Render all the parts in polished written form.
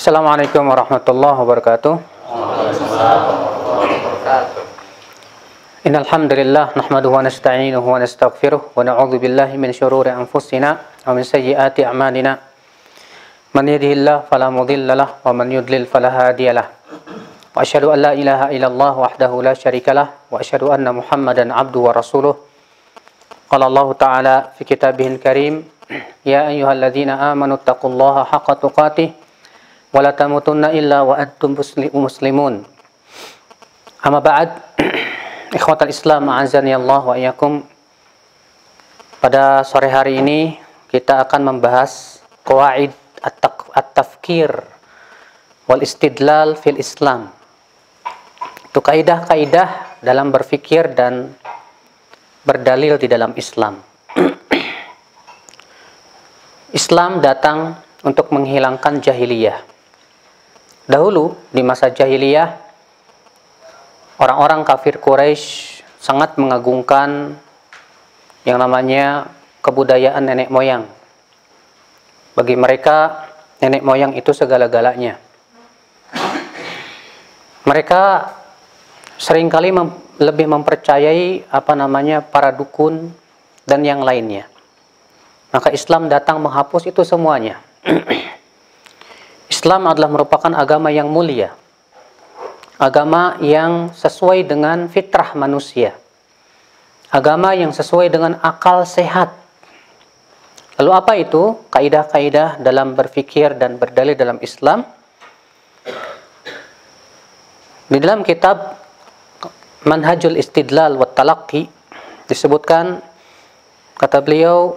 Assalamualaikum warahmatullahi wabarakatuh. Innal hamdalillah nahmaduhu wa nasta'inuhu wa nastaghfiruh wa na'udzu billahi min shururi anfusina wa min sayyiati a'malina. Man yahdihillahu fala mudilla lahu wa man yudlil fala hadiya lahu. Wa asyhadu an la ilaha illallah wahdahu la syarika lahu wa asyhadu anna Muhammadan 'abduhu wa rasuluh. Qala Allah ta'ala fi kitabihil karim, ya ayyuhalladzina amanu taqullaha haqqa tuqatih wa la tamutunna illa wa antum muslimun. Amma ba'd. Ikhwatal Islam, a'azani Allah wa iyyakum. Pada sore hari ini kita akan membahas qawaid at-tafkir wal istidlal fil Islam. Itu kaidah-kaidah dalam berfikir dan berdalil di dalam Islam. Islam datang untuk menghilangkan jahiliyah. Dahulu di masa jahiliyah, orang-orang kafir Quraisy sangat mengagungkan yang namanya kebudayaan nenek moyang. Bagi mereka, nenek moyang itu segala-galanya. Mereka seringkali lebih mempercayai para dukun dan yang lainnya. Maka Islam datang menghapus itu semuanya. Islam adalah merupakan agama yang mulia. Agama yang sesuai dengan fitrah manusia. Agama yang sesuai dengan akal sehat. Lalu apa itu kaidah-kaidah dalam berfikir dan berdalil dalam Islam? Di dalam kitab Manhajul Istidlal wa Talaqqi disebutkan, kata beliau,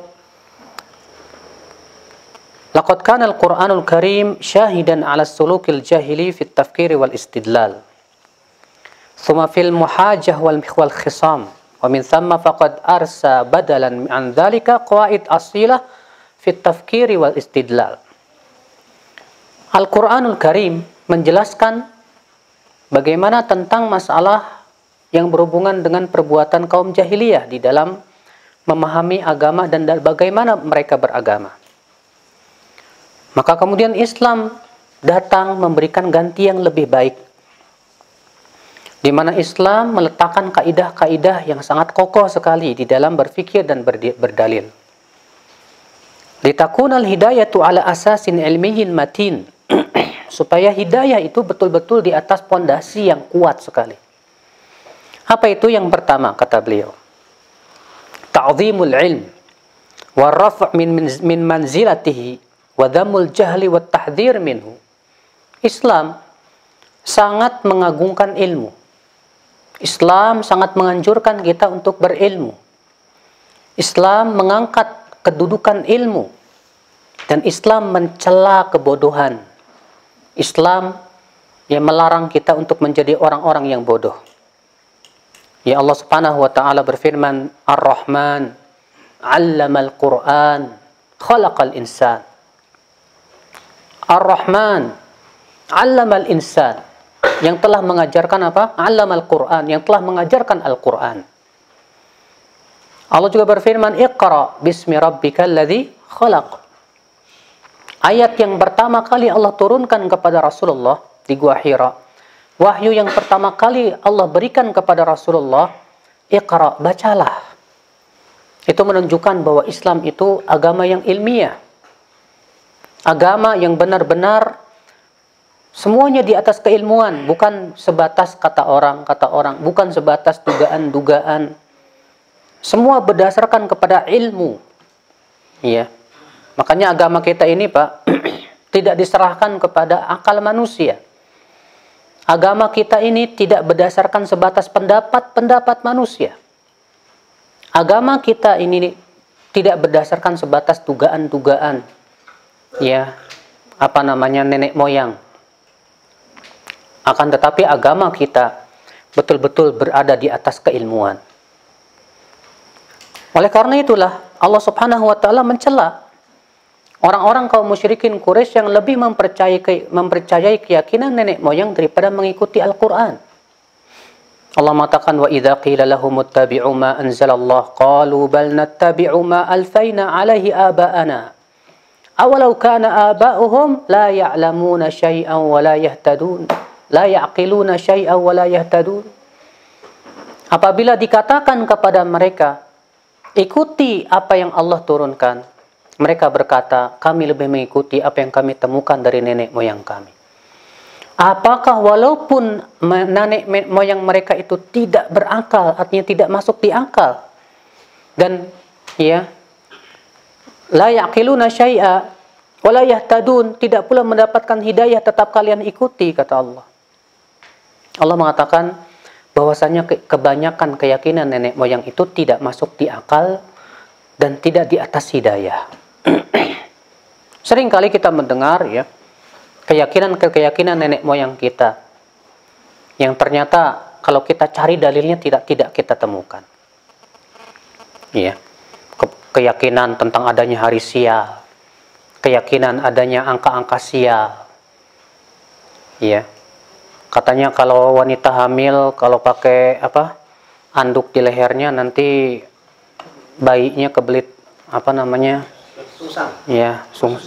laqad kana al-Qur'anul Karim syahidan 'ala sulukil jahili fit tafkir wal istidlal. Thumma fil muhajah wal khisam. Wa min thamma faqad arsa badalan an dhalika qawaid asilah fit tafkir wal istidlal. Al-Qur'anul Karim menjelaskan bagaimana tentang masalah yang berhubungan dengan perbuatan kaum jahiliyah di dalam memahami agama dan bagaimana mereka beragama. Maka kemudian Islam datang memberikan ganti yang lebih baik, di mana Islam meletakkan kaidah-kaidah yang sangat kokoh sekali di dalam berfikir dan berdalil. Litakunal hidayatu ala asasin ilmiyin matin, supaya hidayah itu betul-betul di atas pondasi yang kuat sekali. Apa itu yang pertama, kata beliau? Ta'zimul ilm wa raf' min manzilatihi wa dhammul jahli wa tahdhir minhu. Islam sangat mengagungkan ilmu. Islam sangat menganjurkan kita untuk berilmu. Islam mengangkat kedudukan ilmu. Dan Islam mencela kebodohan. Islam yang melarang kita untuk menjadi orang-orang yang bodoh. Ya Allah Subhanahu wa taala berfirman, Ar-Rahman 'allamal Qur'an, khalaqal insan. Ar-Rahman 'allamal insan, yang telah mengajarkan apa? 'Allamal Qur'an, yang telah mengajarkan Al-Qur'an. Allah juga berfirman, Iqra bismi rabbikal ladzi khalaq. Ayat yang pertama kali Allah turunkan kepada Rasulullah di Gua Hira. Wahyu yang pertama kali Allah berikan kepada Rasulullah, Iqra, bacalah. Itu menunjukkan bahwa Islam itu agama yang ilmiah. Agama yang benar-benar semuanya di atas keilmuan, bukan sebatas kata orang, bukan sebatas dugaan-dugaan. Semua berdasarkan kepada ilmu. Ya. Makanya agama kita ini, Pak, tidak diserahkan kepada akal manusia. Agama kita ini tidak berdasarkan sebatas pendapat manusia. Agama kita ini tidak berdasarkan sebatas dugaan-dugaan. Ya, nenek moyang. Akan tetapi agama kita betul-betul berada di atas keilmuan. Oleh karena itulah Allah Subhanahu wa taala mencela orang-orang kaum musyrikin Quraisy yang lebih mempercayai keyakinan nenek moyang daripada mengikuti Al-Qur'an. Allah mengatakan, wa idza qila lahum ittabi'u ma anzalallah qalu bal nattabi'u ma alfayna 'alaihi aba'ana Awalau kana aba'uhum la ya'lamuna syai'an wa la yahtadun. La ya'qiluna syai'an wa la yahtadun. Apabila dikatakan kepada mereka, ikuti apa yang Allah turunkan, mereka berkata, kami lebih mengikuti apa yang kami temukan dari nenek moyang kami. Apakah walaupun nenek moyang mereka itu tidak berakal, artinya tidak masuk di akal, dan ya, la yaqiluna syai'a wa la yahtadun, tidak pula mendapatkan hidayah, tetap kalian ikuti, kata Allah. Allah mengatakan bahwasanya kebanyakan keyakinan nenek moyang itu tidak masuk di akal dan tidak di atas hidayah. Sering kali kita mendengar ya keyakinan nenek moyang kita yang ternyata kalau kita cari dalilnya tidak kita temukan. Iya. Keyakinan tentang adanya hari sial, keyakinan adanya angka-angka sial. Iya. Katanya kalau wanita hamil kalau pakai anduk di lehernya nanti bayinya kebelit ya,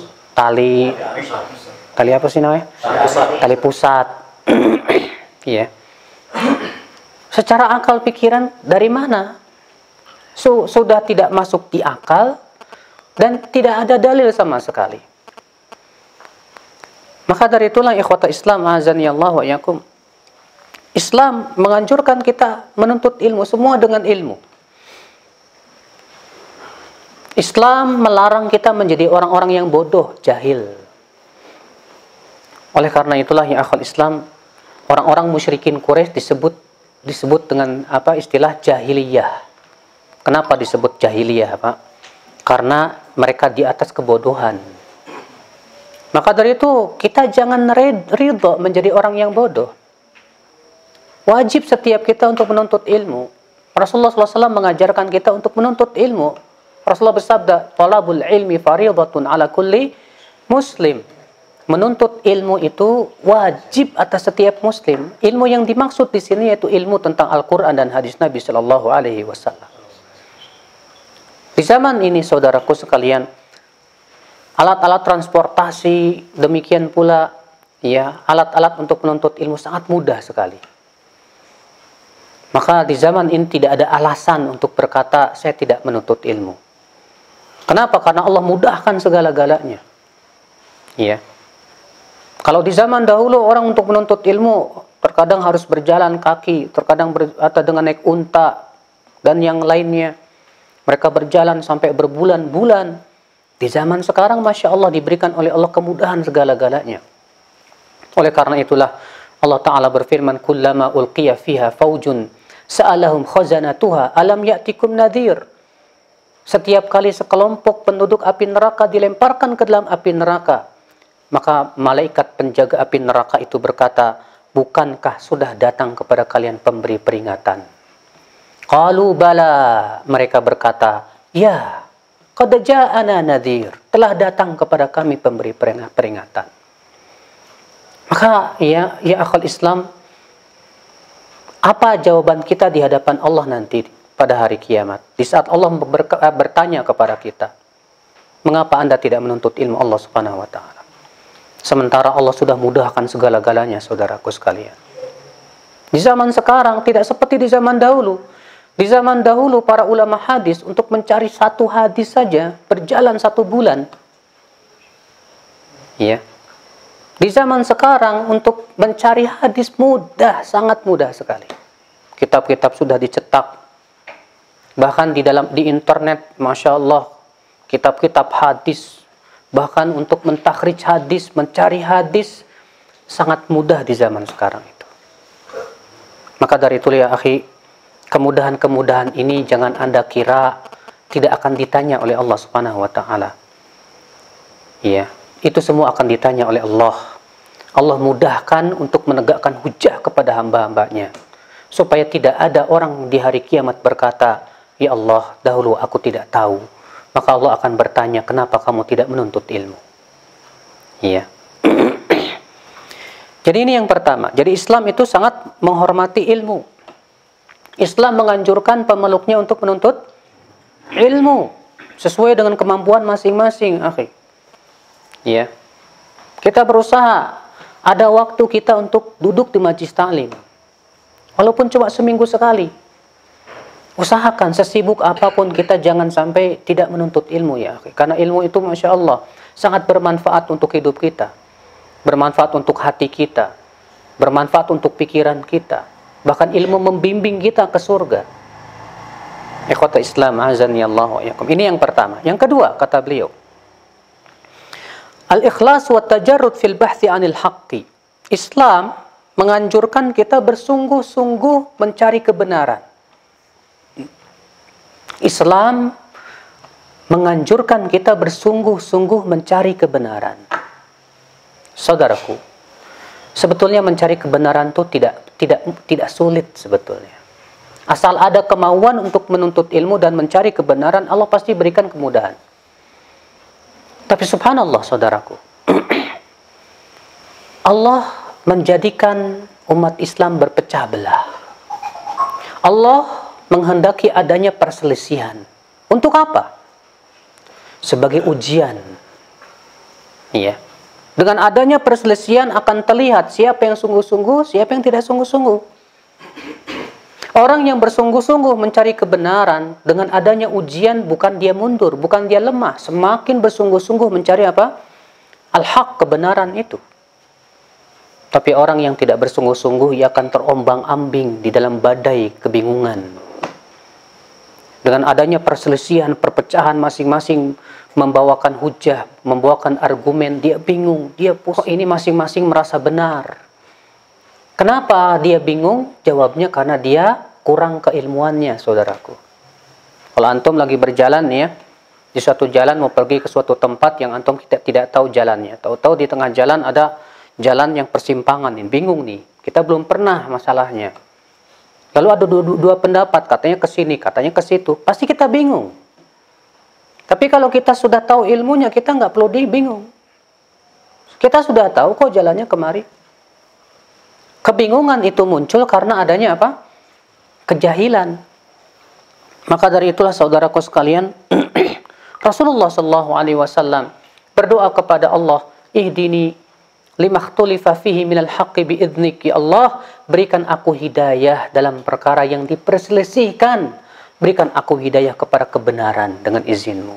tali apa sih namanya? Tali pusat. Iya. Secara akal pikiran dari mana? Sudah tidak masuk di akal dan tidak ada dalil sama sekali. Maka dari itulah ikhwata Islam azanillah wa iyyakum, Islam menganjurkan kita menuntut ilmu, semua dengan ilmu. Islam melarang kita menjadi orang-orang yang bodoh, jahil. Oleh karena itulah ya akhwal Islam, orang-orang musyrikin Quraisy disebut dengan istilah jahiliyah. Kenapa disebut jahiliyah, Pak? Karena mereka di atas kebodohan. Maka dari itu kita jangan ridho menjadi orang yang bodoh. Wajib setiap kita untuk menuntut ilmu. Rasulullah SAW mengajarkan kita untuk menuntut ilmu. Rasulullah bersabda, "Talabul ilmi fariidatun ala kulli muslim." Menuntut ilmu itu wajib atas setiap muslim. Ilmu yang dimaksud di sini yaitu ilmu tentang Al-Qur'an dan hadis Nabi sallallahu alaihi wasallam. Di zaman ini saudaraku sekalian, alat-alat transportasi demikian pula ya, alat-alat untuk menuntut ilmu sangat mudah sekali. Maka di zaman ini tidak ada alasan untuk berkata saya tidak menuntut ilmu. Kenapa? Karena Allah mudahkan segala-galanya. Ya. Kalau di zaman dahulu orang untuk menuntut ilmu terkadang harus berjalan kaki, terkadang atau dengan naik unta dan yang lainnya. Mereka berjalan sampai berbulan-bulan. Di zaman sekarang Masya Allah diberikan oleh Allah kemudahan segala-galanya. Oleh karena itulah Allah Ta'ala berfirman, "Kullama ulqiya fiha faujun sa'alahum khazanatuha alam ya'tikum nadhir." Setiap kali sekelompok penduduk api neraka dilemparkan ke dalam api neraka, maka malaikat penjaga api neraka itu berkata, bukankah sudah datang kepada kalian pemberi peringatan? Qalu bala, mereka berkata, ya, qad ja'ana nadhir, telah datang kepada kami pemberi peringatan. Maka ya akhwal Islam, apa jawaban kita di hadapan Allah nanti pada hari kiamat? Di saat Allah bertanya kepada kita, mengapa Anda tidak menuntut ilmu Allah Subhanahu wa taala? Sementara Allah sudah mudahkan segala-galanya, saudaraku sekalian. Di zaman sekarang tidak seperti di zaman dahulu. Di zaman dahulu para ulama hadis untuk mencari satu hadis saja berjalan 1 bulan. Ya. Di zaman sekarang untuk mencari hadis mudah, sangat mudah sekali. Kitab-kitab sudah dicetak. Bahkan di internet, Masya Allah, kitab-kitab hadis. Bahkan untuk mentakhrij hadis, mencari hadis, sangat mudah di zaman sekarang itu. Maka dari itu ya akhi, kemudahan-kemudahan ini jangan Anda kira tidak akan ditanya oleh Allah Subhanahu wa taala. Iya, itu semua akan ditanya oleh Allah. Allah mudahkan untuk menegakkan hujah kepada hamba-hambanya, supaya tidak ada orang di hari kiamat berkata, ya Allah, dahulu aku tidak tahu. Maka Allah akan bertanya, kenapa kamu tidak menuntut ilmu? Iya. Jadi ini yang pertama. Jadi Islam itu sangat menghormati ilmu. Islam menganjurkan pemeluknya untuk menuntut ilmu sesuai dengan kemampuan masing-masing, akhi. Ya. Kita berusaha ada waktu kita untuk duduk di majelis taklim. Walaupun cuma seminggu sekali. Usahakan sesibuk apapun kita jangan sampai tidak menuntut ilmu ya. Karena ilmu itu Masya Allah sangat bermanfaat untuk hidup kita. Bermanfaat untuk hati kita. Bermanfaat untuk pikiran kita. Bahkan ilmu membimbing kita ke surga. Ikhwata Islam azani Allah wa yakum. Ini yang pertama. Yang kedua kata beliau, al-ikhlas wa tajarrud fil bahthi anil haqqi. Islam menganjurkan kita bersungguh-sungguh mencari kebenaran. Islam menganjurkan kita bersungguh-sungguh mencari kebenaran. Saudaraku, sebetulnya mencari kebenaran itu tidak sulit sebetulnya. Asal ada kemauan untuk menuntut ilmu dan mencari kebenaran, Allah pasti berikan kemudahan. Tapi subhanallah saudaraku, Allah menjadikan umat Islam berpecah belah. Allah menghendaki adanya perselisihan. Untuk apa? Sebagai ujian. Iya. Dengan adanya perselisihan akan terlihat siapa yang sungguh-sungguh, siapa yang tidak sungguh-sungguh. Orang yang bersungguh-sungguh mencari kebenaran, dengan adanya ujian bukan dia mundur, bukan dia lemah. Semakin bersungguh-sungguh mencari apa? Al-haq, kebenaran itu. Tapi orang yang tidak bersungguh-sungguh, ia akan terombang-ambing di dalam badai kebingungan. Dengan adanya perselisihan, perpecahan masing-masing membawakan hujah, membawakan argumen, dia bingung, dia kok ini masing-masing merasa benar. Kenapa dia bingung? Jawabnya karena dia kurang keilmuannya, saudaraku. Kalau antum lagi berjalan ya, di suatu jalan mau pergi ke suatu tempat yang antum tidak tahu jalannya. Tahu-tahu di tengah jalan ada jalan yang persimpangan, bingung nih. Kita belum pernah masalahnya. Lalu ada dua pendapat, katanya ke sini, katanya ke situ. Pasti kita bingung. Tapi kalau kita sudah tahu ilmunya, kita nggak perlu bingung. Kita sudah tahu kok jalannya kemari. Kebingungan itu muncul karena adanya apa? Kejahilan. Maka dari itulah saudaraku sekalian, Rasulullah SAW berdoa kepada Allah, ihdini limakhtulifa fihi minal haqqi biidnik. Ya Allah, berikan aku hidayah dalam perkara yang diperselisihkan. Berikan aku hidayah kepada kebenaran dengan izinmu.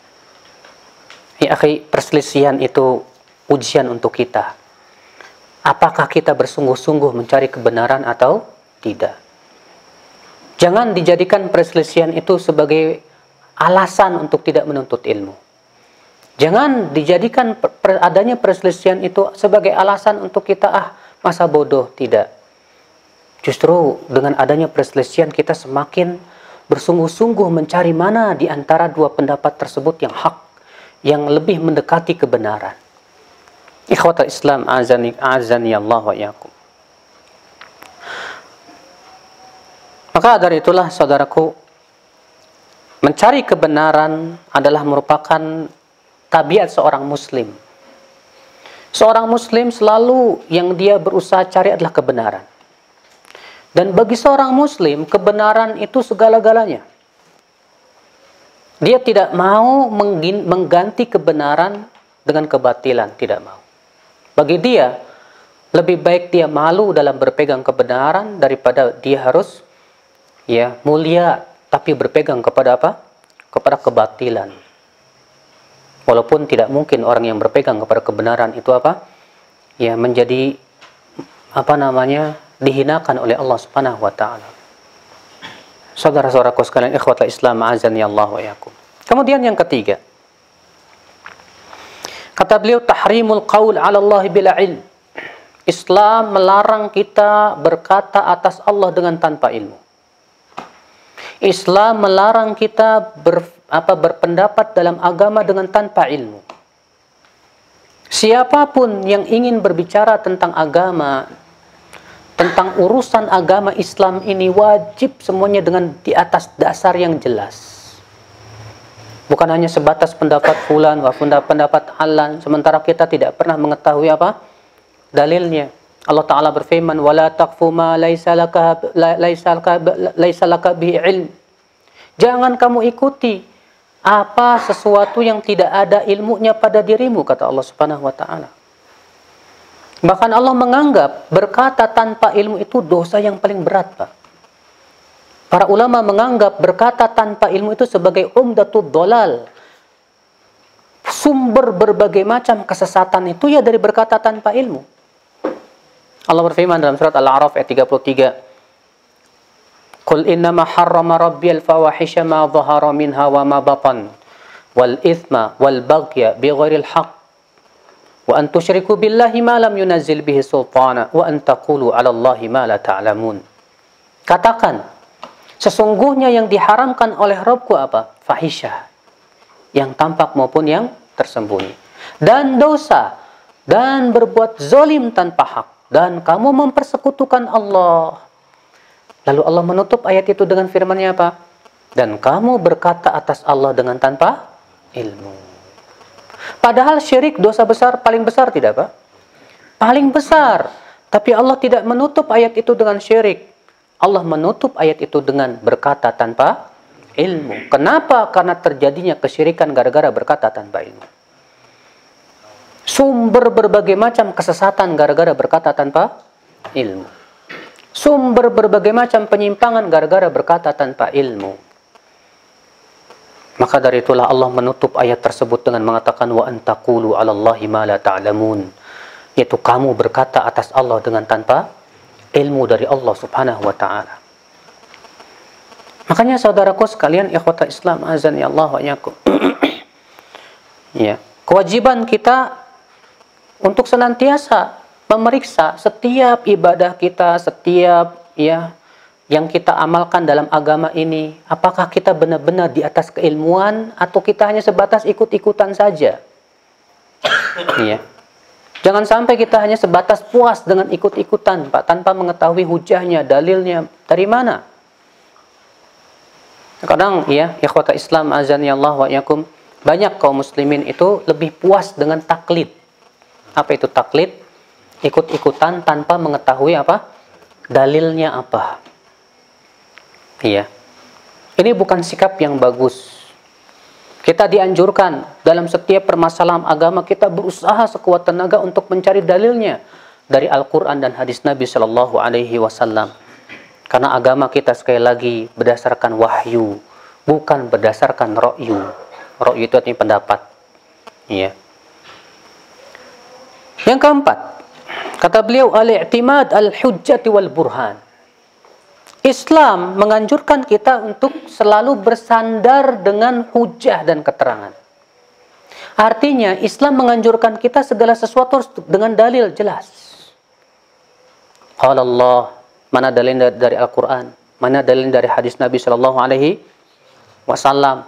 Ya akhi, perselisihan itu ujian untuk kita. Apakah kita bersungguh-sungguh mencari kebenaran atau tidak? Jangan dijadikan perselisihan itu sebagai alasan untuk tidak menuntut ilmu. Jangan dijadikan adanya perselisihan itu sebagai alasan untuk kita masa bodoh, tidak. Justru dengan adanya perselisihan kita semakin bersungguh-sungguh mencari mana di antara dua pendapat tersebut yang hak, yang lebih mendekati kebenaran. Ikhwatal Islam azani Allah wa iyyakum. Maka dari itulah saudaraku, mencari kebenaran adalah merupakan tabiat seorang muslim. Seorang muslim selalu yang dia berusaha cari adalah kebenaran. Dan bagi seorang muslim, kebenaran itu segala-galanya. Dia tidak mau mengganti kebenaran dengan kebatilan, tidak mau. Bagi dia, lebih baik dia malu dalam berpegang kebenaran daripada dia harus mulia tapi berpegang kepada apa? Kepada kebatilan. Walaupun tidak mungkin orang yang berpegang kepada kebenaran itu menjadi dihinakan oleh Allah Subhanahu wa taala. Saudara-saudaraku sekalian, ikhwatul Islam azani Allah wa iyyakum. Kemudian yang ketiga, kata beliau, tahrimul qaul 'ala Allah bila ilm. Islam melarang kita berkata atas Allah dengan tanpa ilmu. Islam melarang kita berpendapat dalam agama dengan tanpa ilmu. Siapapun yang ingin berbicara tentang agama, tentang urusan agama Islam ini, wajib semuanya dengan di atas dasar yang jelas. Bukan hanya sebatas pendapat fulan, pendapat alan, sementara kita tidak pernah mengetahui dalilnya. Allah Ta'ala berfirman, وَلَا تَقْفُ مَا لَيْسَ لَكَ بِهِ عِلْمٍ. Jangan kamu ikuti apa sesuatu yang tidak ada ilmunya pada dirimu, kata Allah Subhanahu wa taala. Bahkan Allah menganggap berkata tanpa ilmu itu dosa yang paling berat, Pak. Para ulama menganggap berkata tanpa ilmu itu sebagai umdatud dhalal. Sumber berbagai macam kesesatan itu ya dari berkata tanpa ilmu. Allah berfirman dalam surat Al-A'raf ayat 33. Qul innama harrama rabbiyal fawahisha ma dhahara minha wa ma batan wal ithma wal baghya bighairil haqq wa an tusyriku billahi ma lam yunazzil bihi sultana wa an taqulu 'ala Allahi ma la ta'lamun. Katakan, sesungguhnya yang diharamkan oleh Rabbku apa? Fahisyah, yang tampak maupun yang tersembunyi, dan dosa, dan berbuat zalim tanpa hak, dan kamu mempersekutukan Allah. Lalu Allah menutup ayat itu dengan firman-Nya apa? Dan kamu berkata atas Allah dengan tanpa ilmu. Padahal syirik dosa besar, paling besar tidak, Pak? Paling besar. Tapi Allah tidak menutup ayat itu dengan syirik. Allah menutup ayat itu dengan berkata tanpa ilmu. Kenapa? Karena terjadinya kesyirikan gara-gara berkata tanpa ilmu. Sumber berbagai macam kesesatan gara-gara berkata tanpa ilmu. Sumber berbagai macam penyimpangan gara-gara berkata tanpa ilmu. Maka dari itulah Allah menutup ayat tersebut dengan mengatakan wa antaqulu 'ala Allahi ma la ta'lamun, yaitu kamu berkata atas Allah dengan tanpa ilmu dari Allah Subhanahu wa taala. Makanya saudaraku sekalian, ikhwata Islam azan ya Allah wa iyyakum. Ya, kewajiban kita untuk senantiasa memeriksa setiap ibadah kita, setiap yang kita amalkan dalam agama ini, apakah kita benar-benar di atas keilmuan atau kita hanya sebatas ikut-ikutan saja. Ya. Jangan sampai kita hanya sebatas puas dengan ikut-ikutan, Pak, tanpa mengetahui hujahnya, dalilnya dari mana. Kadang ikhwata Islam azan ya Allah wa iyyakum, banyak kaum muslimin itu lebih puas dengan taklid. Apa itu taklid? Ikut-ikutan tanpa mengetahui apa? Dalilnya apa. Iya. Ini bukan sikap yang bagus. Kita dianjurkan dalam setiap permasalahan agama kita berusaha sekuat tenaga untuk mencari dalilnya dari Al-Quran dan hadis Nabi Shallallahu Alaihi Wasallam. Karena agama kita sekali lagi berdasarkan wahyu, bukan berdasarkan ra'yu. Ra'yu itu artinya pendapat. Iya. Yang keempat, kata beliau, al-i'timad al-hujjati wal burhan. Islam menganjurkan kita untuk selalu bersandar dengan hujah dan keterangan. Artinya, Islam menganjurkan kita segala sesuatu dengan dalil jelas. Qala Allah, mana dalil dari Al-Quran, mana dalil dari hadis Nabi Sallallahu Alaihi Wasallam.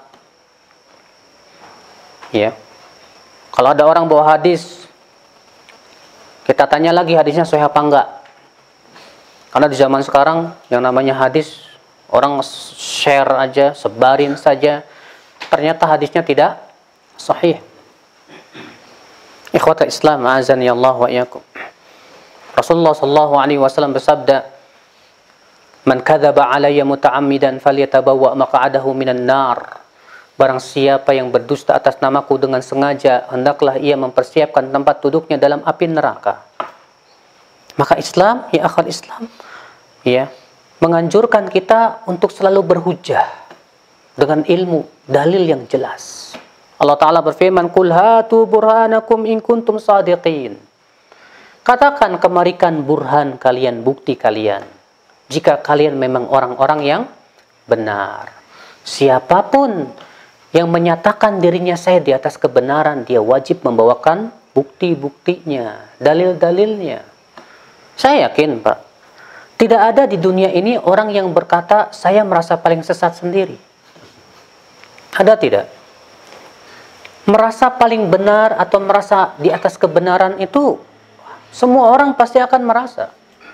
Ya, kalau ada orang bawa hadis, kita tanya lagi hadisnya sahih apa enggak. Karena di zaman sekarang yang namanya hadis, orang share aja, sebarin saja, ternyata hadisnya tidak sahih. Ikhwata Islam, azani Allah wa iyyakum. Rasulullah sallallahu alaihi wasallam bersabda, "Man kadzaba alayya muta'ammidan falyatabawwa maq'adahu minan nar." Barang siapa yang berdusta atas namaku dengan sengaja, hendaklah ia mempersiapkan tempat duduknya dalam api neraka. Maka Islam, ya akhal Islam, menganjurkan kita untuk selalu berhujah dengan ilmu, dalil yang jelas. Allah Ta'ala berfirman, "Qul hatu burhanakum in kuntum sadiqin." Katakan, kemarikan burhan kalian, bukti kalian, jika kalian memang orang-orang yang benar. Siapapun yang menyatakan dirinya saya di atas kebenaran, dia wajib membawakan bukti-buktinya, dalil-dalilnya. Saya yakin, Pak, tidak ada di dunia ini orang yang berkata, saya merasa paling sesat sendiri. Ada tidak? Merasa paling benar atau merasa di atas kebenaran itu, semua orang pasti akan merasa.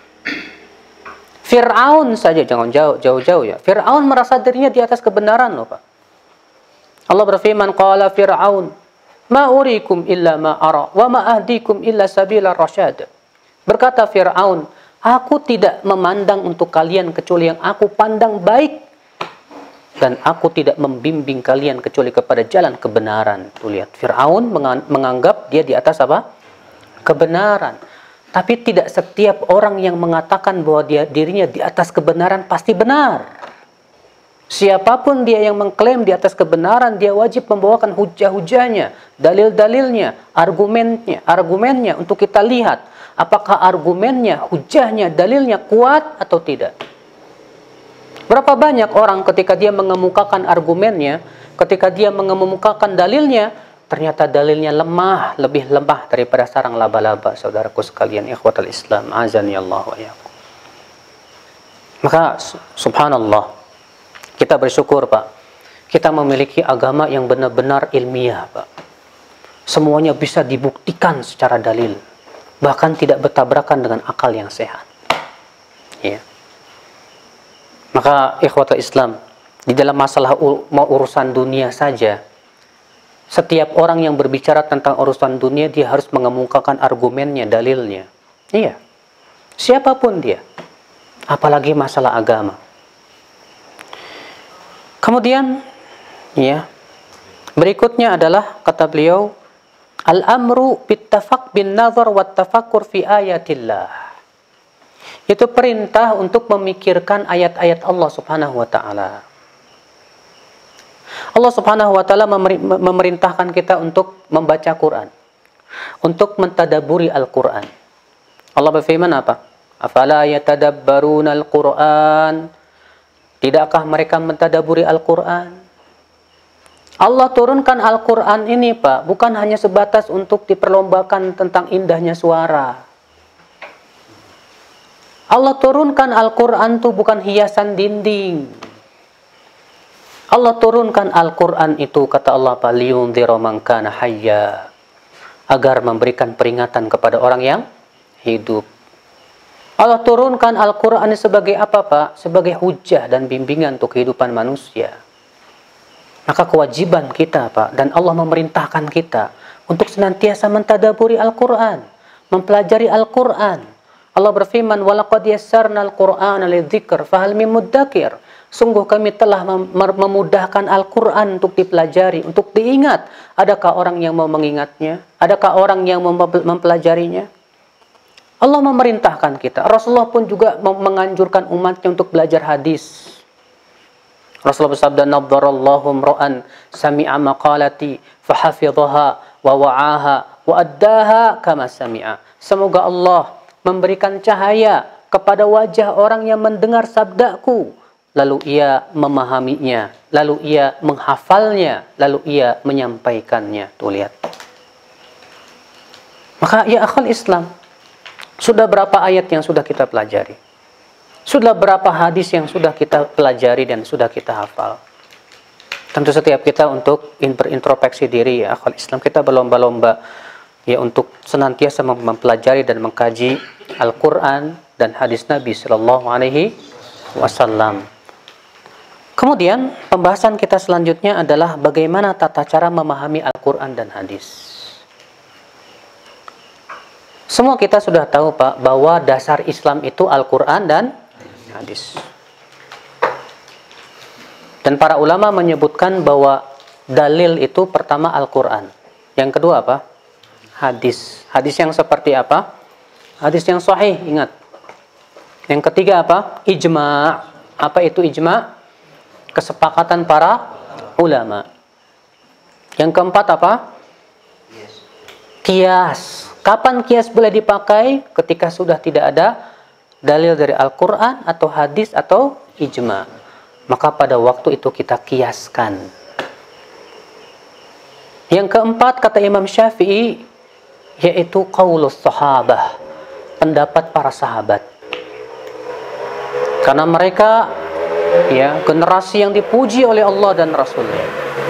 Fir'aun saja, jangan jauh-jauh ya. Fir'aun merasa dirinya di atas kebenaran loh, Pak. Allah berfirman, qala Fir'aun, ma urikum illa ma ara, wa ma ahdikum illa sabila rasyad. Berkata Fir'aun, aku tidak memandang untuk kalian kecuali yang aku pandang baik. dan aku tidak membimbing kalian kecuali kepada jalan kebenaran. Tuh lihat, Fir'aun menganggap dia di atas apa? Kebenaran. Tapi tidak setiap orang yang mengatakan bahwa dirinya di atas kebenaran pasti benar. Siapapun dia yang mengklaim di atas kebenaran, dia wajib membawakan hujah-hujahnya, dalil-dalilnya, argumennya untuk kita lihat apakah argumennya, hujahnya, dalilnya kuat atau tidak. Berapa banyak orang ketika dia mengemukakan argumennya, ketika dia mengemukakan dalilnya, ternyata dalilnya lemah, lebih lemah daripada sarang laba-laba, saudaraku sekalian, ikhwatal Islam, azani Allah wa iyyakum. Maka subhanallah, kita bersyukur, Pak. Kita memiliki agama yang benar-benar ilmiah, Pak. Semuanya bisa dibuktikan secara dalil, bahkan tidak bertabrakan dengan akal yang sehat. Ya. Maka ikhwatul Islam, di dalam masalah urusan dunia saja, setiap orang yang berbicara tentang urusan dunia, dia harus mengemukakan argumennya, dalilnya. Iya. Siapapun dia. Apalagi masalah agama. Kemudian, ya, berikutnya adalah, kata beliau, al-amru bittafaq bin nazar wa tafakkur fi ayatillah. Itu perintah untuk memikirkan ayat-ayat Allah Subhanahu wa taala. Allah Subhanahu wa taala memerintahkan kita untuk membaca Quran, untuk mentadaburi Al-Quran. Allah berfirman apa? Afala yatadabbaruna al-Quran? Tidakkah mereka mentadaburi Al-Quran? Allah turunkan Al-Quran ini, Pak, bukan hanya sebatas untuk diperlombakan tentang indahnya suara. Allah turunkan Al-Quran itu bukan hiasan dinding. Allah turunkan Al-Quran itu, kata Allah, liyundhira man kana hayya, agar memberikan peringatan kepada orang yang hidup. Allah turunkan Al-Quran sebagai apa, Pak? Sebagai hujah dan bimbingan untuk kehidupan manusia. Maka kewajiban kita, Pak, dan Allah memerintahkan kita untuk senantiasa mentadaburi Al-Quran, mempelajari Al-Quran. Allah berfirman, walaqad yassarnal Qur'ana lidzikr fahal mim muddakir. Sungguh kami telah memudahkan Al-Quran untuk dipelajari, untuk diingat. Adakah orang yang mau mengingatnya? Adakah orang yang mau mempelajarinya? Allah memerintahkan kita. Rasulullah pun juga menganjurkan umatnya untuk belajar hadis. Rasulullah bersabda, nadharallahu imra'an sami'a maqalati fahafidhaha wa wa'aha wa addaha kama sami'a. Semoga Allah memberikan cahaya kepada wajah orang yang mendengar sabdaku, lalu ia memahaminya, lalu ia menghafalnya, lalu ia menyampaikannya. Tuh lihat. Maka ya akhal Islam, sudah berapa ayat yang sudah kita pelajari? Sudah berapa hadis yang sudah kita pelajari dan sudah kita hafal? Tentu setiap kita untuk berintrospeksi diri, ya akhal Islam, kita berlomba-lomba ya untuk senantiasa mempelajari dan mengkaji Al-Quran dan hadis Nabi Sallallahu Alaihi Wasallam. Kemudian pembahasan kita selanjutnya adalah bagaimana tata cara memahami Al-Quran dan hadis. Semua kita sudah tahu, Pak, bahwa dasar Islam itu Al-Quran dan hadis. Dan para ulama menyebutkan bahwa dalil itu pertama Al-Quran. Yang kedua apa? Hadis. Hadis yang seperti apa? Hadis yang sahih, ingat. Yang ketiga apa? Ijma'. Apa itu ijma'? Kesepakatan para ulama. Yang keempat apa? Qiyas. Kapan qiyas boleh dipakai? Ketika sudah tidak ada dalil dari Al-Quran atau hadis atau ijma'. Maka pada waktu itu kita qiyaskan. Yang keempat, kata Imam Syafi'i, yaitu qaulus sahabah, pendapat para sahabat. Karena mereka ya generasi yang dipuji oleh Allah dan Rasulnya.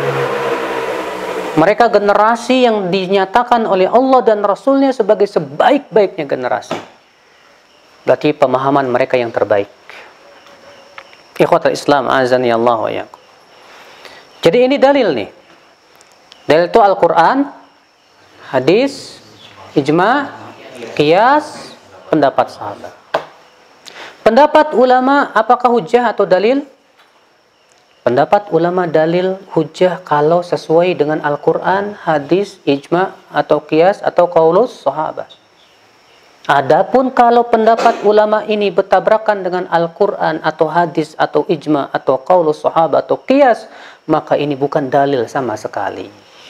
Mereka generasi yang dinyatakan oleh Allah dan Rasulnya sebagai sebaik-baiknya generasi. Berarti pemahaman mereka yang terbaik. Ikhwatul Islam, azani Allah wa iyyakum. Jadi ini dalil nih. Dalil itu Al-Quran, hadis, ijma', qiyas, pendapat sahabat. Pendapat ulama apakah hujah atau dalil? Pendapat ulama dalil hujjah kalau sesuai dengan Al-Quran, hadis, ijma, atau qiyas, atau qaulus sahabat. Adapun kalau pendapat ulama ini bertabrakan dengan Al-Quran, atau hadis, atau ijma, atau qaulus sahabat, atau qiyas, maka ini bukan dalil sama sekali.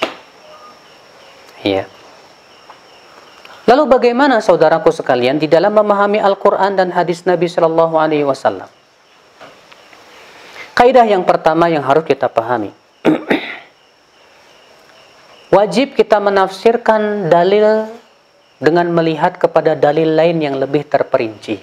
Ya. Lalu bagaimana saudaraku sekalian di dalam memahami Al-Quran dan hadis Nabi Shallallahu Alaihi Wasallam? Kaidah yang pertama yang harus kita pahami, wajib kita menafsirkan dalil dengan melihat kepada dalil lain yang lebih terperinci.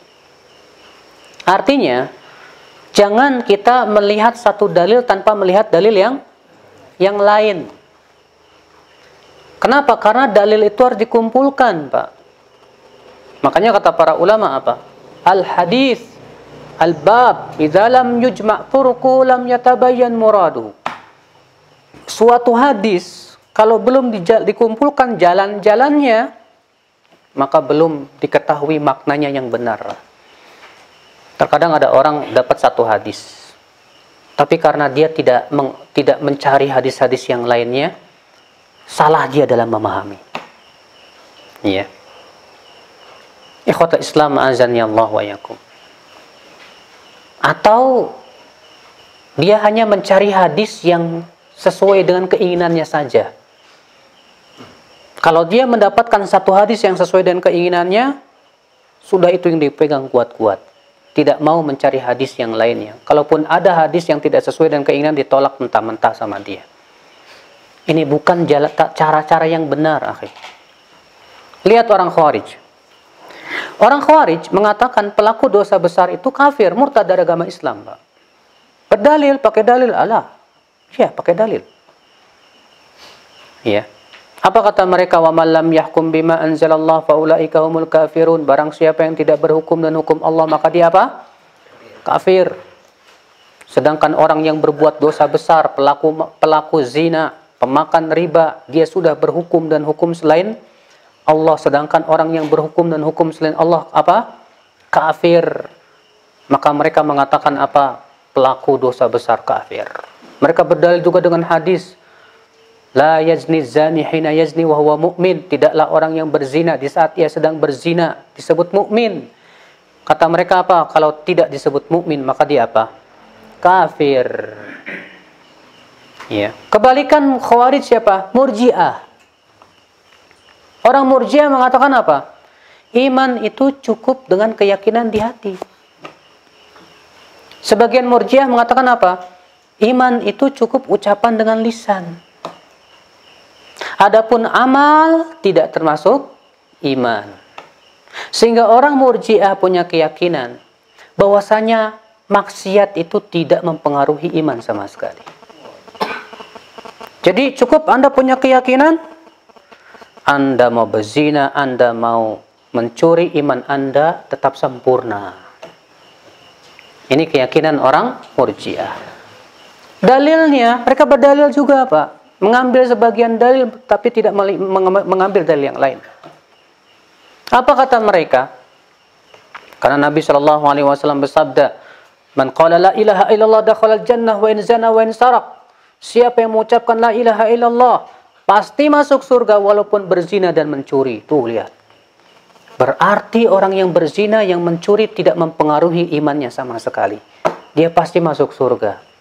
Artinya, jangan kita melihat satu dalil tanpa melihat dalil yang lain. Kenapa? Karena dalil itu harus dikumpulkan, Pak. Makanya kata para ulama apa? Al-hadis al-bab idza lam yujma' turuqu lam yatabayyan muradu. Suatu hadis kalau belum dikumpulkan jalan-jalannya, maka belum diketahui maknanya yang benar. Terkadang ada orang dapat satu hadis, tapi karena dia tidak mencari hadis-hadis yang lainnya, salah dia dalam memahami. Iya. Ikhwata Islam azani Allah wa yakum. Atau dia hanya mencari hadis yang sesuai dengan keinginannya saja. Kalau dia mendapatkan satu hadis yang sesuai dengan keinginannya, sudah itu yang dipegang kuat-kuat. Tidak mau mencari hadis yang lainnya. Kalaupun ada hadis yang tidak sesuai dengan keinginan, ditolak mentah-mentah sama dia. Ini bukan cara-cara yang benar, akhi. Lihat orang Khawarij. Orang Khawarij mengatakan pelaku dosa besar itu kafir, murtad dari agama Islam, Pak. Berdalil, pakai dalil, Allah. Ya, pakai dalil. Ya. Apa kata mereka? Wa man lam yahkum bima anzalallah fa ulaika humul kafirun. Barang siapa yang tidak berhukum dan hukum Allah, maka dia apa? Kafir. Sedangkan orang yang berbuat dosa besar, pelaku zina, pemakan riba, dia sudah berhukum dan hukum selain Allah. Sedangkan orang yang berhukum dan hukum selain Allah apa? Kafir. Maka mereka mengatakan apa? Pelaku dosa besar kafir. Mereka berdalil juga dengan hadis, la yazni zani hina yazni wa huwa mu'min. Tidaklah orang yang berzina di saat ia sedang berzina disebut mukmin. Kata mereka apa? Kalau tidak disebut mukmin, maka dia apa? Kafir. Ya. Kebalikan Khawarij siapa? Murji'ah. Orang Murji'ah mengatakan apa? Iman itu cukup dengan keyakinan di hati. Sebagian Murji'ah mengatakan apa? Iman itu cukup ucapan dengan lisan. Adapun amal tidak termasuk iman. Sehingga orang Murji'ah punya keyakinan bahwasanya maksiat itu tidak mempengaruhi iman sama sekali. Jadi cukup Anda punya keyakinan, Anda mau berzina, Anda mau mencuri, iman Anda tetap sempurna. Ini keyakinan orang Murji'ah. Dalilnya, mereka berdalil juga, Pak. Mengambil sebagian dalil, tapi tidak mengambil dalil yang lain. Apa kata mereka? Karena Nabi SAW bersabda, Man qala la ilaha illallah dakhala al-jannah wa in zana wa in sarak. Siapa yang mengucapkan la ilaha illallah, pasti masuk surga walaupun berzina dan mencuri. Tuh, lihat. Berarti orang yang berzina, yang mencuri tidak mempengaruhi imannya sama sekali. Dia pasti masuk surga.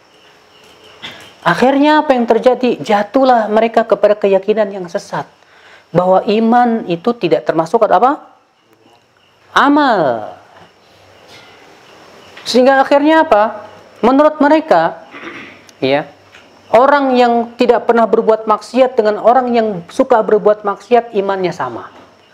Akhirnya apa yang terjadi? Jatuhlah mereka kepada keyakinan yang sesat. Bahwa iman itu tidak termasuk apa? Amal. Sehingga akhirnya apa? Menurut mereka, ya, orang yang tidak pernah berbuat maksiat dengan orang yang suka berbuat maksiat, imannya sama.